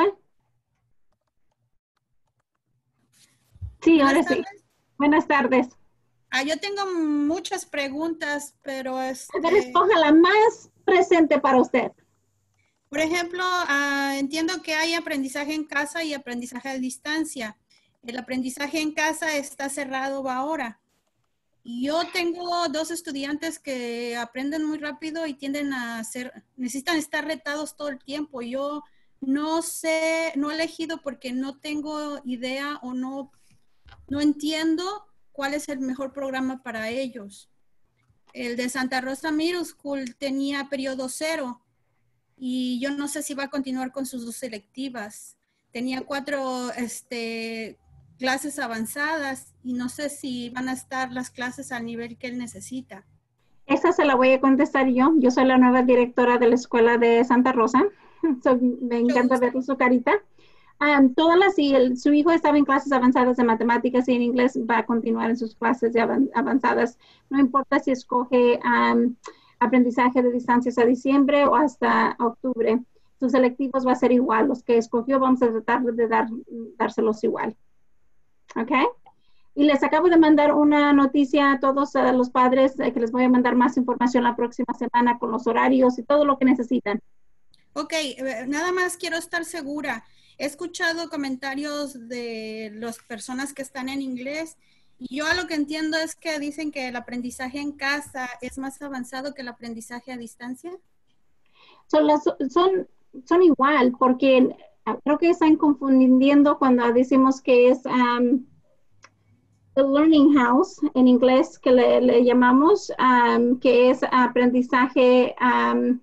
Sí, ahora
Buenas
sí.
tardes.
Buenas tardes.
Ah, yo tengo muchas preguntas, pero es,
A ver, escoja la más presente para usted.
por ejemplo, ah, entiendo que hay aprendizaje en casa y aprendizaje a distancia. El aprendizaje en casa está cerrado ahora. Yo tengo dos estudiantes que aprenden muy rápido y tienden a ser, necesitan estar retados todo el tiempo. Yo no sé, no he elegido porque no tengo idea o no, no entiendo cuál es el mejor programa para ellos. El de Santa Rosa Middle School tenía periodo cero y yo no sé si va a continuar con sus dos selectivas. Tenía cuatro este, clases avanzadas y no sé si van a estar las clases al nivel que él necesita.
Esa se la voy a contestar yo. Yo soy la nueva directora de la escuela de Santa Rosa. So, me encanta ver su carita. Um, todas las, si el- su hijo estaba en clases avanzadas de matemáticas y en inglés, va a continuar en sus clases de avan- avanzadas. No importa si escoge um, aprendizaje de distancia hasta diciembre o hasta octubre. Sus selectivos va a ser igual. Los que escogió vamos a tratar de dar, dárselos igual. ¿Ok? Y les acabo de mandar una noticia a todos a los padres eh, que les voy a mandar más información la próxima semana con los horarios y todo lo que necesitan.
Ok, eh, nada más quiero estar segura. He escuchado comentarios de las personas que están en inglés y yo a lo que entiendo es que dicen que el aprendizaje en casa es más avanzado que el aprendizaje a distancia.
Son, las, son, son igual porque ah, creo que están confundiendo cuando decimos que es um, the learning house en inglés que le, le llamamos, um, que es aprendizaje um,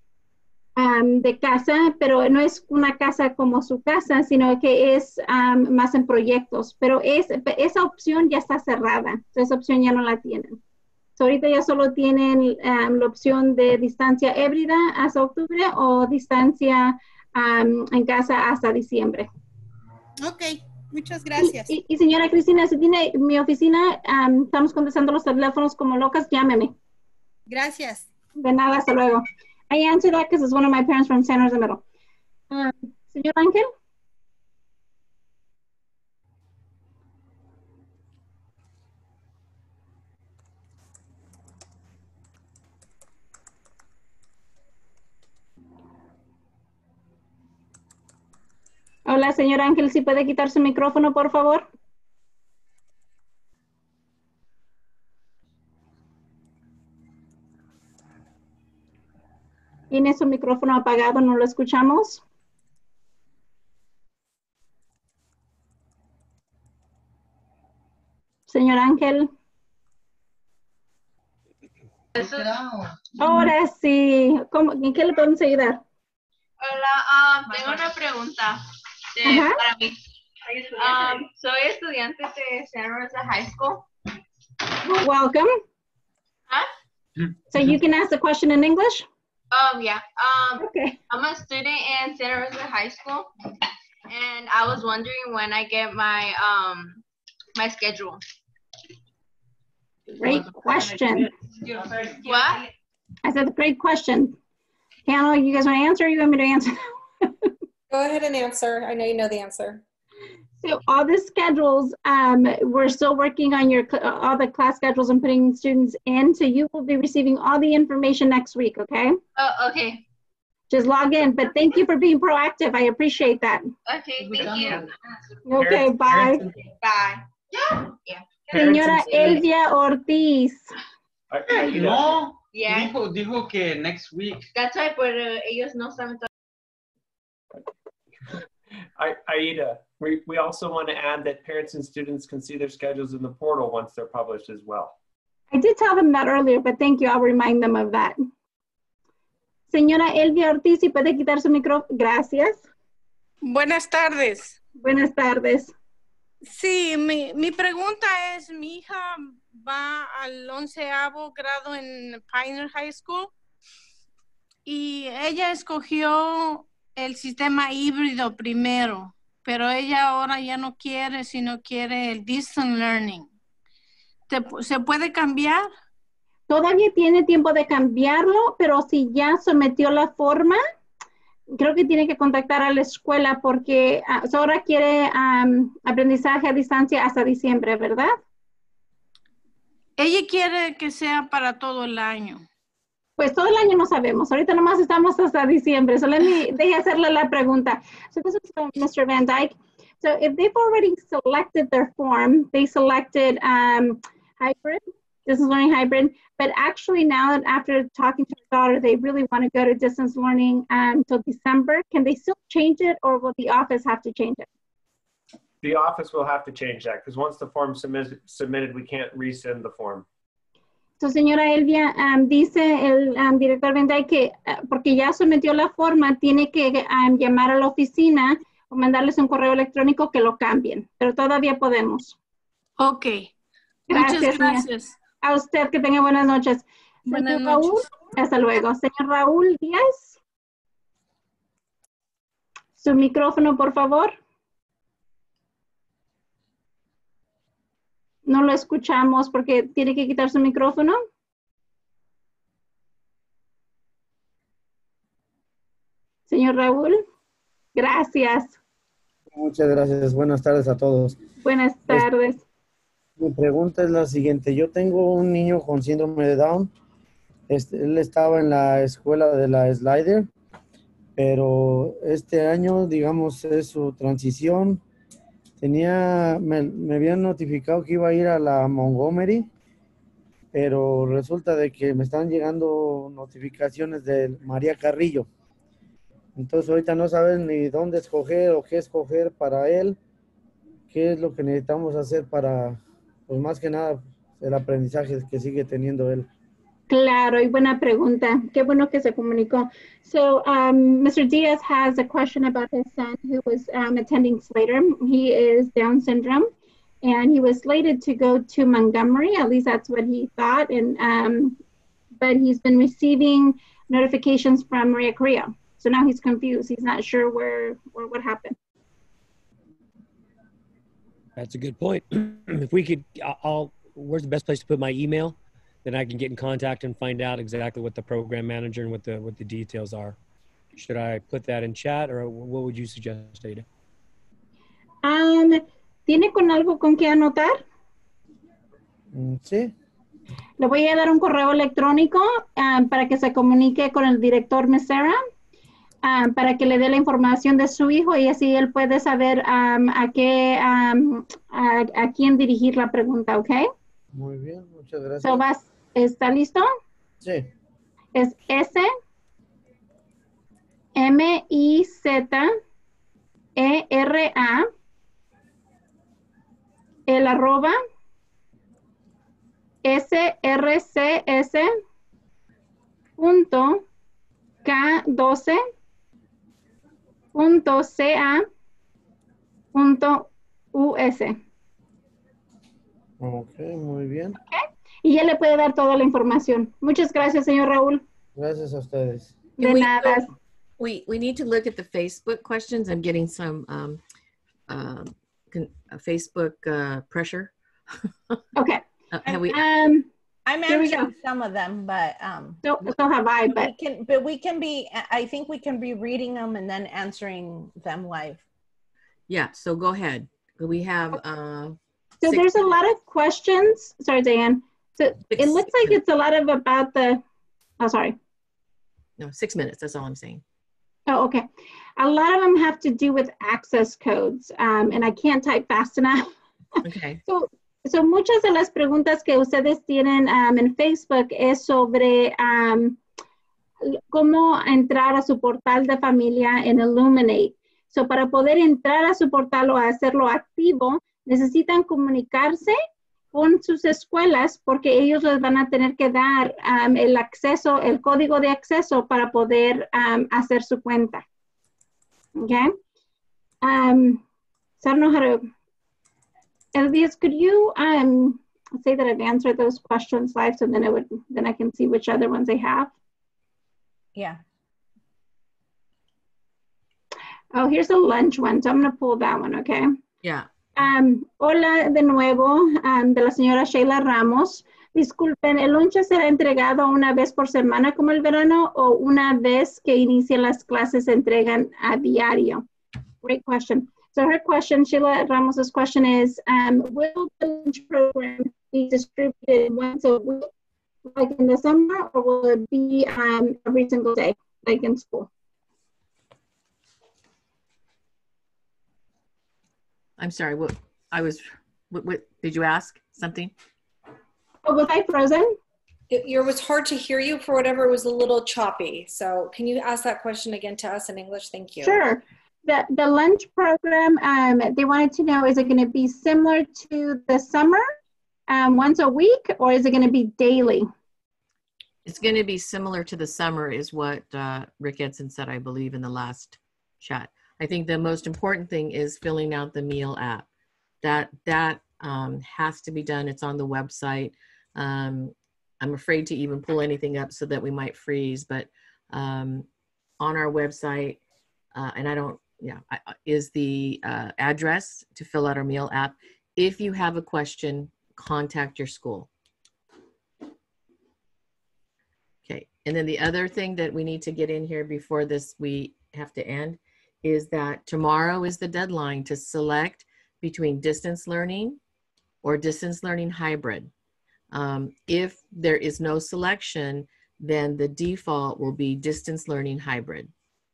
um, de casa, pero no es una casa como su casa, sino que es um, más en proyectos. Pero es, esa opción ya está cerrada, esa opción ya no la tienen. So, ahorita ya solo tienen um, la opción de distancia híbrida hasta octubre o distancia um, en casa hasta diciembre.
Ok, muchas gracias.
Y, y, y señora Cristina, si tiene mi oficina, um, estamos contestando los teléfonos como locas, llámeme.
Gracias.
De nada, hasta luego. I answer that because it's one of my parents from San Jose Middle. Um, señor Ángel. Hola, señor Ángel, ¿si puede quitar su micrófono, por favor? Tiene su micrófono apagado, no lo escuchamos. Señor Ángel. Ahora sí. ¿Cómo, ¿En qué le podemos ayudar?
Hola, um, tengo una pregunta de, para mí. Um, soy estudiante de Santa Rosa High School.
Welcome.
Huh?
So you can ask the question in English?
Um, yeah. Um,
okay.
I'm a student in Santa Rosa High School, and I was wondering when I get my um my schedule.
Great question.
What?
I said, great question. Hannah, you guys want to answer or you want me to answer?
Go ahead and answer. I know you know the answer.
So all the schedules, um, we're still working on your all the class schedules and putting students in. So you will be receiving all the information next week, okay?
Oh, okay.
Just log in. But thank you for being proactive. I appreciate that.
Okay, thank you.
Okay, bye.
Bye. Yeah. Yeah.
Señora Elvia Ortiz.
No,
Yeah.
dijo, dijo que next week.
That's why, pero ellos no saben.
I, Aida, we, we also want to add that parents and students can see their schedules in the portal once they're published as well.
I did tell them that earlier, but thank you. I'll remind them of that. Señora Elvia Ortiz, si puede quitar su micrófono. Gracias.
Buenas tardes.
Buenas tardes.
Sí, mi, mi pregunta es, mi hija va al onceavo grado en Pioneer High School y ella escogió el sistema híbrido primero, pero ella ahora ya no quiere, sino quiere el distance learning. ¿Se puede cambiar?
Todavía tiene tiempo de cambiarlo, pero si ya sometió la forma, creo que tiene que contactar a la escuela porque uh, ahora quiere um, aprendizaje a distancia hasta diciembre, ¿verdad?
Ella quiere que sea para todo el año.
Pues todo el año no sabemos. Ahorita nomás estamos hasta diciembre. So let me, deje hacerle la pregunta. So this is from Mister Van Dyke. So if they've already selected their form, they selected um, hybrid, distance learning hybrid, but actually now after talking to their daughter, they really want to go to distance learning until um, December. Can they still change it or will the office have to change it?
The office will have to change that because once the form submit, submitted, we can't resend the form.
So, señora Elvia, um, dice el um, director Venday que uh, porque ya sometió la forma, tiene que um, llamar a la oficina o mandarles un correo electrónico que lo cambien, pero todavía podemos.
Ok.
Gracias.
Muchas gracias.
Señora. A usted, que tenga buenas noches.
Buenas
Señor Raúl,
noches.
hasta luego. Señor Raúl Díaz. Su micrófono, por favor. No lo escuchamos porque tiene que quitar su micrófono. Señor Raúl, gracias.
Muchas gracias. Buenas tardes a todos.
Buenas tardes.
Es, mi pregunta es la siguiente. Yo tengo un niño con síndrome de Down. Este, él estaba en la escuela de la Slider, pero este año, digamos, es su transición. Tenía, me, me habían notificado que iba a ir a la Montgomery, pero resulta de que me están llegando notificaciones de María Carrillo. Entonces ahorita no saben ni dónde escoger o qué escoger para él, qué es lo que necesitamos hacer para, pues más que nada, el aprendizaje que sigue teniendo él.
Claro, y buena pregunta. Qué bueno que se comunicó. So, um, Mister Diaz has a question about his son who was um, attending Slater. He is Down syndrome, and he was slated to go to Montgomery. At least that's what he thought. And um, but he's been receiving notifications from Maria Correa. So now he's confused. He's not sure where or what happened.
That's a good point. If we could, I'll, where's the best place to put my email? Then I can get in contact and find out exactly what the program manager and what the what the details are. Should I put that in chat or what would you suggest, Ada?
Um, ¿Tiene con algo con qué anotar?
Mm, sí.
Le voy a dar un correo electrónico um, para que se comunique con el director Mesera. um, para que le dé la información de su hijo y así él puede saber um, a qué, um, a, a quién dirigir la pregunta, ¿ok?
Muy bien, muchas gracias.
So, vas, ¿está listo?
Sí.
Es S, M, I, Z, E, R, A, el arroba, S, R, C, S, punto, K doce, punto, C, A, punto, U, S.
Ok, muy bien.
Okay. Y ya le puede dar toda la información. Muchas gracias, señor Raúl.
Gracias a ustedes.
De
we,
nada.
We, we need to look at the Facebook questions. I'm getting some um, uh, con, uh, Facebook uh, pressure.
Okay.
Uh, have we?
Um,
I'm answering some of them, but um,
so, so have I. But
we can, but we can be. I think we can be reading them and then answering them live.
Yeah. So go ahead. We have. Uh,
so there's minutes. a lot of questions. Sorry, Diane. So six, it looks like minutes. It's a lot of about the. Oh, sorry.
No, six minutes. That's all I'm saying.
Oh, okay. A lot of them have to do with access codes, um, and I can't type fast enough.
Okay.
So. So, muchas de las preguntas que ustedes tienen um, en Facebook es sobre um, cómo entrar a su portal de familia en Illuminate. So, para poder entrar a su portal o hacerlo activo, necesitan comunicarse con sus escuelas porque ellos les van a tener que dar um, el acceso, el código de acceso para poder um, hacer su cuenta. Okay? Um, so, I don't know how to... Elvias, could you um, say that I've answered those questions live so then it would then I can see which other ones I have?
Yeah.
Oh, here's a lunch one, so I'm going to pull that one, okay?
Yeah.
Um, hola de nuevo, um, de la señora Sheila Ramos. Disculpen, ¿el lunch será entregado una vez por semana como el verano o una vez que inician las clases se entregan a diario? Great question. So her question, Sheila Ramos's question is, um, will the lunch program be distributed once a week, like in the summer, or will it be um, every single day, like in school?
I'm sorry, what, I was, what, what, did you ask something?
Oh, was I frozen?
It, it was hard to hear you for whatever, it was a little choppy. So can you ask that question again to us in English? Thank you.
Sure. The, the lunch program, um, they wanted to know, is it going to be similar to the summer, um, once a week, or is it going to be daily?
It's going to be similar to the summer is what uh, Rick Edson said, I believe, in the last chat. I think the most important thing is filling out the meal app. That, that um, has to be done. It's on the website. Um, I'm afraid to even pull anything up so that we might freeze, but um, on our website, uh, and I don't, yeah, is the uh, address to fill out our meal app. If you have a question, contact your school. Okay, and then the other thing that we need to get in here before this we have to end is that tomorrow is the deadline to select between distance learning or distance learning hybrid. Um, if there is no selection, then the default will be distance learning hybrid.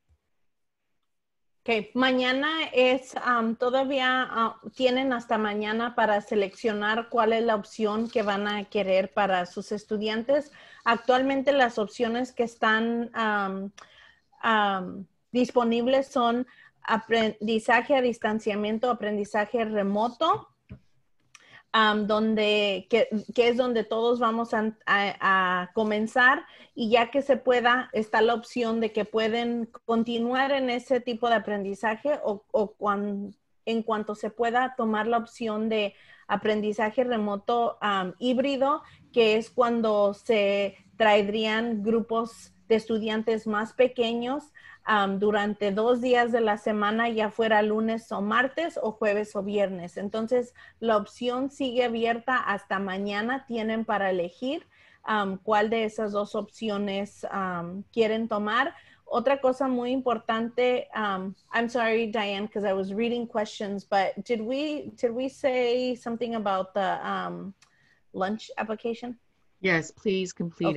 Ok, mañana es, um, todavía uh, tienen hasta mañana para seleccionar cuál es la opción que van a querer para sus estudiantes. Actualmente las opciones que están um, um, disponibles son aprendizaje a distanciamiento, aprendizaje remoto, um, donde, que, que es donde todos vamos a, a, a comenzar, y ya que se pueda, está la opción de que pueden continuar en ese tipo de aprendizaje o, o cuando, en cuanto se pueda tomar la opción de aprendizaje remoto um, híbrido, que es cuando se traerían grupos de estudiantes más pequeños um, durante dos días de la semana, ya fuera lunes o martes o jueves o viernes. Entonces, la opción sigue abierta hasta mañana. Tienen para elegir um, cuál de esas dos opciones um, quieren tomar. Otra cosa muy importante, um, I'm sorry, Diane, because I was reading questions, but did we, did we say something about the um, lunch application?
Yes, please complete
okay.
it.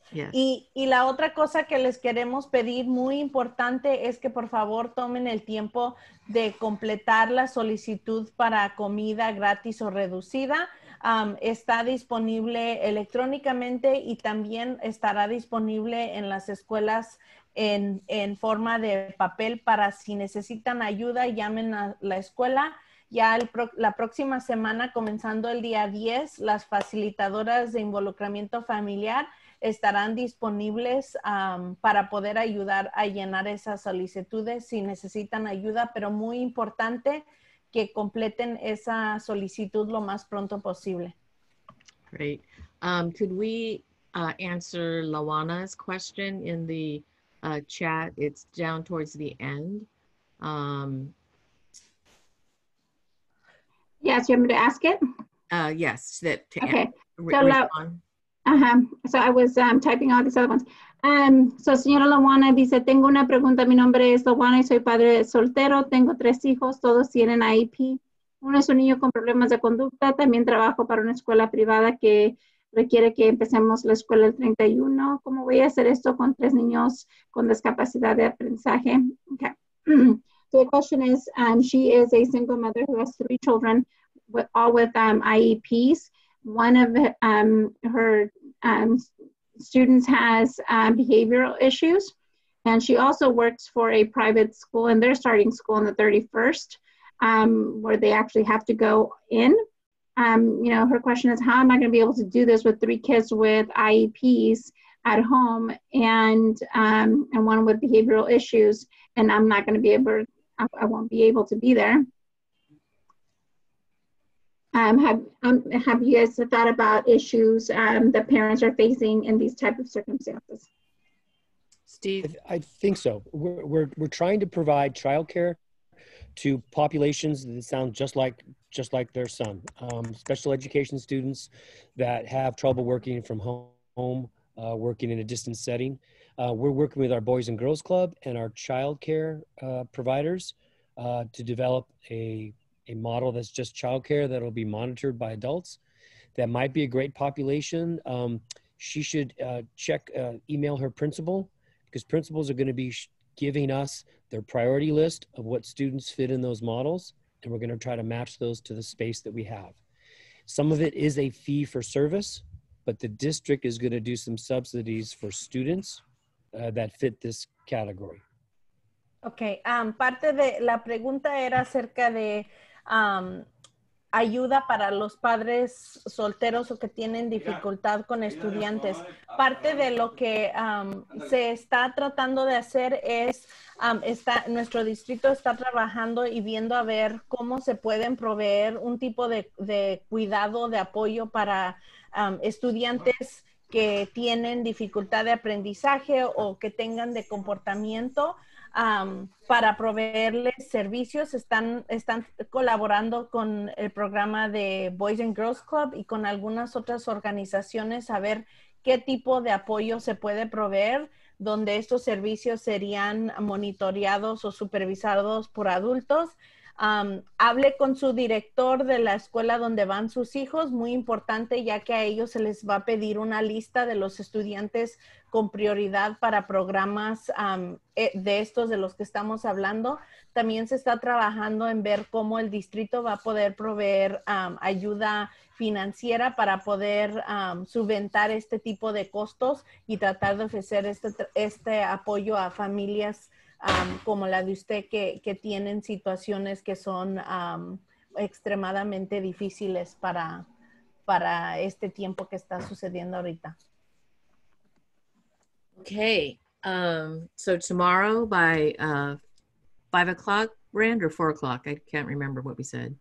Yes.
Y, y la otra cosa que les queremos pedir muy importante es que por favor tomen el tiempo de completar la solicitud para comida gratis o reducida. Um, está disponible electrónicamente y también estará disponible en las escuelas en, en forma de papel para si necesitan ayuda, llamen a la escuela. Ya el pro, la próxima semana, comenzando el día diez, las facilitadoras de involucramiento familiar estarán disponibles um, para poder ayudar a llenar esas solicitudes si necesitan ayuda, pero muy importante que completen esa solicitud lo más pronto posible.
Great. Um, could we uh, answer Lawana's question in the uh, chat? It's down towards the end. Um,
Yes, you want me to ask it?
uh, yes, that to
Okay.
re-
So, La-
respond.
Ajá, so I was um, typing all these other ones. Um, so, señora Lawana dice, tengo una pregunta, mi nombre es Lawana y soy padre soltero, tengo tres hijos, todos tienen I E P. Uno es un niño con problemas de conducta, también trabajo para una escuela privada que requiere que empecemos la escuela el treinta y uno. ¿Cómo voy a hacer esto con tres niños con discapacidad de aprendizaje? Okay. So the question is, um, she is a single mother who has three children, with, all with um, I E Ps. One of um, her um, students has um, behavioral issues, and she also works for a private school, and they're starting school on the thirty-first, um, where they actually have to go in. Um, you know, her question is, how am I going to be able to do this with three kids with I E Ps at home and um, and one with behavioral issues, and I'm not going to be able, I, I won't be able to be there. Um, have, um, have you guys thought about issues um, that parents are facing in these type of circumstances?
Steve?
I think so. We're, we're, we're trying to provide childcare to populations that sound just like, just like their son. Um, special education students that have trouble working from home, uh, working in a distance setting. Uh, we're working with our Boys and Girls Club and our childcare uh, providers uh, to develop a a model that's just childcare that'll be monitored by adults. That might be a great population. Um, she should uh, check, uh, email her principal, because principals are going to be sh- giving us their priority list of what students fit in those models, and we're going to try to match those to the space that we have. Some of it is a fee for service, but the district is going to do some subsidies for students uh, that fit this category.
Ok, um, parte de la pregunta era acerca de um, ayuda para los padres solteros o que tienen dificultad con estudiantes. Parte de lo que um, se está tratando de hacer es, um, está, nuestro distrito está trabajando y viendo a ver cómo se pueden proveer un tipo de, de cuidado, de apoyo para um, estudiantes que tienen dificultad de aprendizaje o que tengan de comportamiento. Um, para proveerles servicios. Están, están colaborando con el programa de Boys and Girls Club y con algunas otras organizaciones a ver qué tipo de apoyo se puede proveer, donde estos servicios serían monitoreados o supervisados por adultos. Um, hable con su director de la escuela donde van sus hijos, muy importante, ya que a ellos se les va a pedir una lista de los estudiantes con prioridad para programas um, de estos de los que estamos hablando. También se está trabajando en ver cómo el distrito va a poder proveer um, ayuda financiera para poder um, subventar este tipo de costos y tratar de ofrecer este, este apoyo a familias Um, como la de usted que, que tienen situaciones que son um, extremadamente difíciles para, para este tiempo que está sucediendo ahorita.
Okay, um, so tomorrow by uh, five o'clock, Rand, or four o'clock? I can't remember what we said.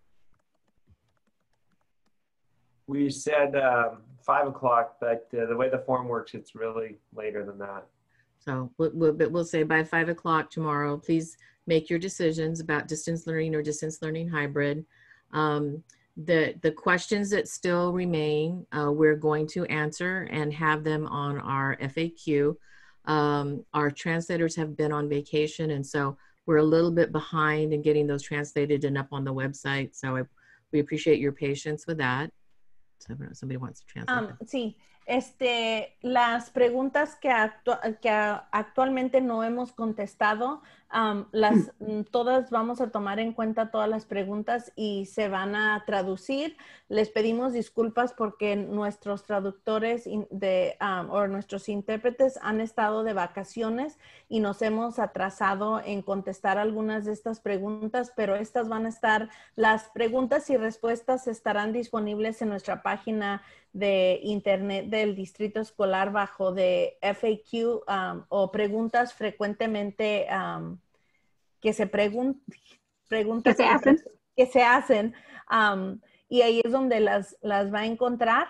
We said um, five o'clock, but uh, the way the form works, it's really later than that.
So, we'll, we'll, but we'll say by five o'clock tomorrow, please make your decisions about distance learning or distance learning hybrid. Um, the, the questions that still remain, uh, we're going to answer and have them on our F A Q. Um, our translators have been on vacation, and so we're a little bit behind in getting those translated and up on the website. So I, we appreciate your patience with that. So somebody wants to translate.
Um, sí, Este, las preguntas que, actu que actualmente no hemos contestado, um, las, mm. todas vamos a tomar en cuenta todas las preguntas y se van a traducir. Les pedimos disculpas porque nuestros traductores de, um, o nuestros intérpretes han estado de vacaciones y nos hemos atrasado en contestar algunas de estas preguntas, pero estas van a estar, las preguntas y respuestas estarán disponibles en nuestra página de internet del distrito escolar bajo de F A Q um, o preguntas frecuentemente um, que se pregun preguntas
que se hacen,
que se hacen um, y ahí es donde las, las va a encontrar.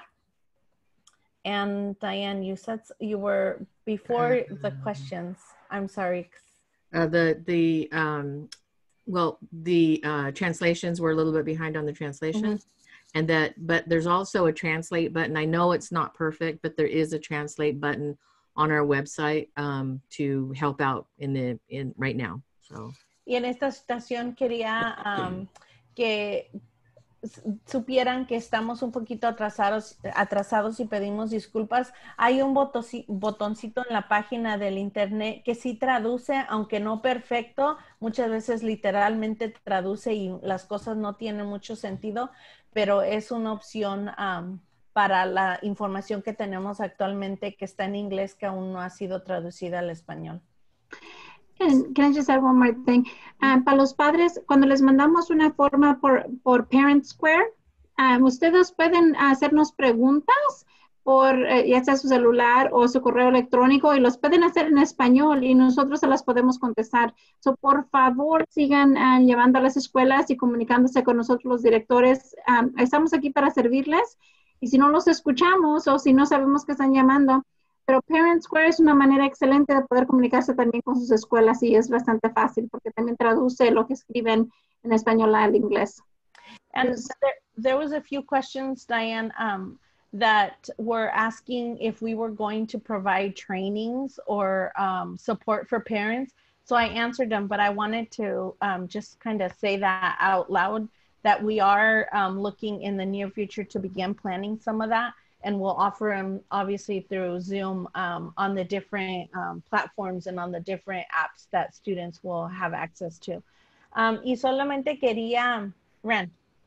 And Diane, you said you were before the questions. I'm sorry.
Uh, the the um, well, the uh, translations were a little bit behind on the translation. Mm-hmm. And that, but there's also a translate button. I know it's not perfect, but there is a translate button on our website um, to help out in the in right now. So.
Y en esta situación quería um, que supieran que estamos un poquito atrasados, atrasados y pedimos disculpas. Hay un botoncito en la página del internet que sí traduce, aunque no perfecto, muchas veces literalmente traduce y las cosas no tienen mucho sentido, pero es una opción um, para la información que tenemos actualmente que está en inglés que aún no ha sido traducida al español.
Can, can I just add one more thing? Um, para los padres, cuando les mandamos una forma por, por Parent Square, um, ustedes pueden hacernos preguntas por eh, ya sea su celular o su correo electrónico y los pueden hacer en español y nosotros se las podemos contestar. So, por favor, sigan uh, llevando a las escuelas y comunicándose con nosotros los directores. Um, estamos aquí para servirles y si no los escuchamos o si no sabemos que están llamando, pero Parent Square es una manera excelente de poder comunicarse también con sus escuelas y es bastante fácil porque también traduce lo que escriben en español al inglés.
And there, there was a few questions, Diane, um, that were asking if we were going to provide trainings or um, support for parents. So I answered them, but I wanted to um, just kind of say that out loud, that we are um, looking in the near future to begin planning some of that. And we'll offer them obviously through Zoom um, on the different um, platforms and on the different apps that students will have access to. Um, y solamente quería, Ren.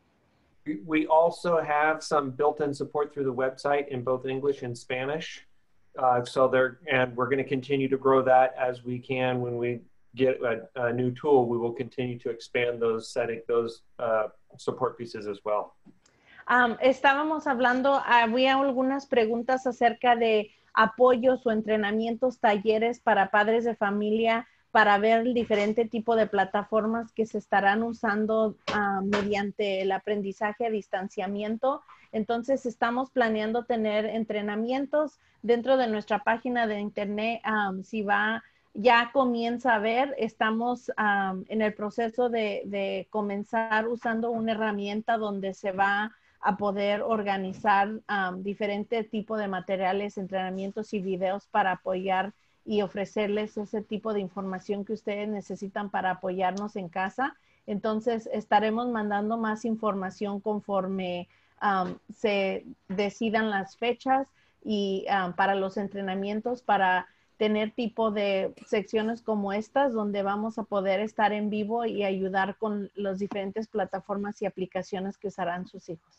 We also have some built-in support through the website in both English and Spanish. Uh, so there, and we're going to continue to grow that as we can. When we get a, a new tool, we will continue to expand those setting, those uh, support pieces as well.
Um, estábamos hablando, había algunas preguntas acerca de apoyos o entrenamientos, talleres para padres de familia para ver el diferente tipo de plataformas que se estarán usando uh, mediante el aprendizaje a distanciamiento. Entonces, estamos planeando tener entrenamientos dentro de nuestra página de internet. Um, si va, ya comienza a ver, estamos um, en el proceso de, de comenzar usando una herramienta donde se va a poder organizar um, diferente tipo de materiales, entrenamientos y videos para apoyar y ofrecerles ese tipo de información que ustedes necesitan para apoyarnos en casa. Entonces, estaremos mandando más información conforme um, se decidan las fechas y um, para los entrenamientos, para tener tipo de secciones como estas, donde vamos a poder estar en vivo y ayudar con las diferentes plataformas y aplicaciones que usarán sus hijos.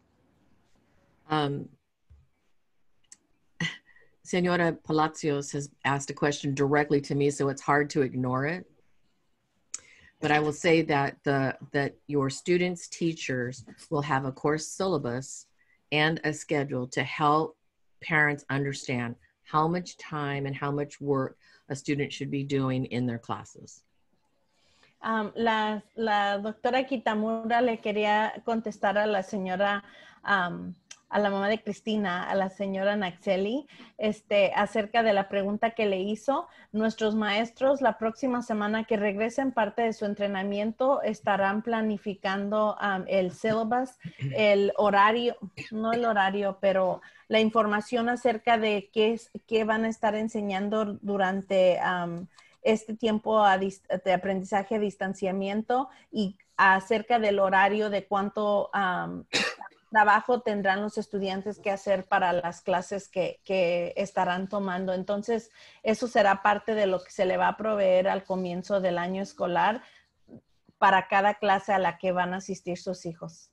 Um, Senora Palacios has asked a question directly to me, so it's hard to ignore it. But I will say that the that your students' teachers will have a course syllabus and a schedule to help parents understand how much time and how much work a student should be doing in their classes.
Um, la, la doctora Kitamura le quería contestar a la señora um, a la mamá de Cristina, a la señora Naxeli, este, acerca de la pregunta que le hizo. Nuestros maestros la próxima semana que regresen parte de su entrenamiento estarán planificando um, el syllabus, el horario, no el horario, pero la información acerca de qué, qué van a estar enseñando durante um, este tiempo a de aprendizaje a distanciamiento y acerca del horario de cuánto... Um, trabajo tendrán los estudiantes que hacer para las clases que, que estarán tomando. Entonces, eso será parte de lo que se le va a proveer al comienzo del año escolar para cada clase a la que van a asistir sus hijos.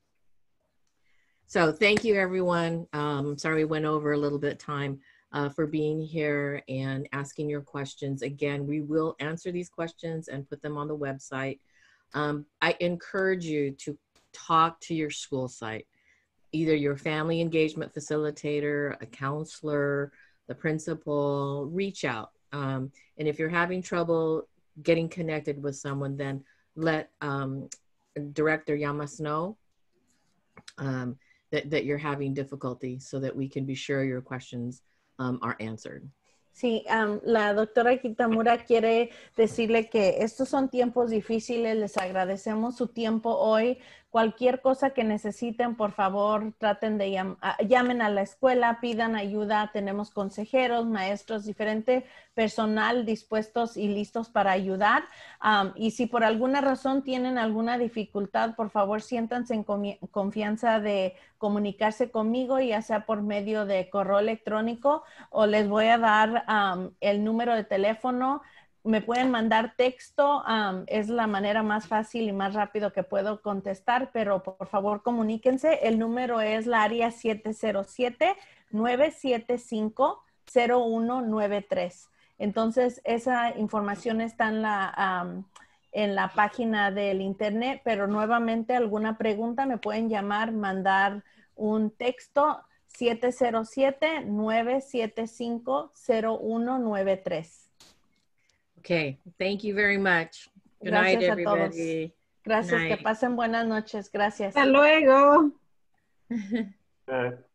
So thank you, everyone. Um, sorry we went over a little bit time uh, for being here and asking your questions. Again, we will answer these questions and put them on the website. Um, I encourage you to talk to your school site, either your family engagement facilitator, a counselor, the principal, reach out. Um, and if you're having trouble getting connected with someone, then let um, Director Llamas know um, that, that you're having difficulty so that we can be sure your questions um, are answered.
Sí, um, la doctora Kitamura quiere decirle que estos son tiempos difíciles, les agradecemos su tiempo hoy. Cualquier cosa que necesiten, por favor, traten de llam llamen a la escuela, pidan ayuda. Tenemos consejeros, maestros, diferente personal dispuestos y listos para ayudar. Um, y si por alguna razón tienen alguna dificultad, por favor, siéntanse en confianza de comunicarse conmigo, ya sea por medio de correo electrónico o les voy a dar um, el número de teléfono. Me pueden mandar texto, um, es la manera más fácil y más rápido que puedo contestar, pero por favor comuníquense. El número es la área siete cero siete, nueve siete cinco, cero uno nueve tres. Entonces, esa información está en la, um, en la página del internet, pero nuevamente alguna pregunta me pueden llamar, mandar un texto siete cero siete, nueve siete cinco, cero uno nueve tres.
Okay, thank you very much. Good
Gracias
night,
a todos.
everybody.
Gracias,
Good
que
night.
pasen buenas noches. Gracias.
Hasta luego.
Uh,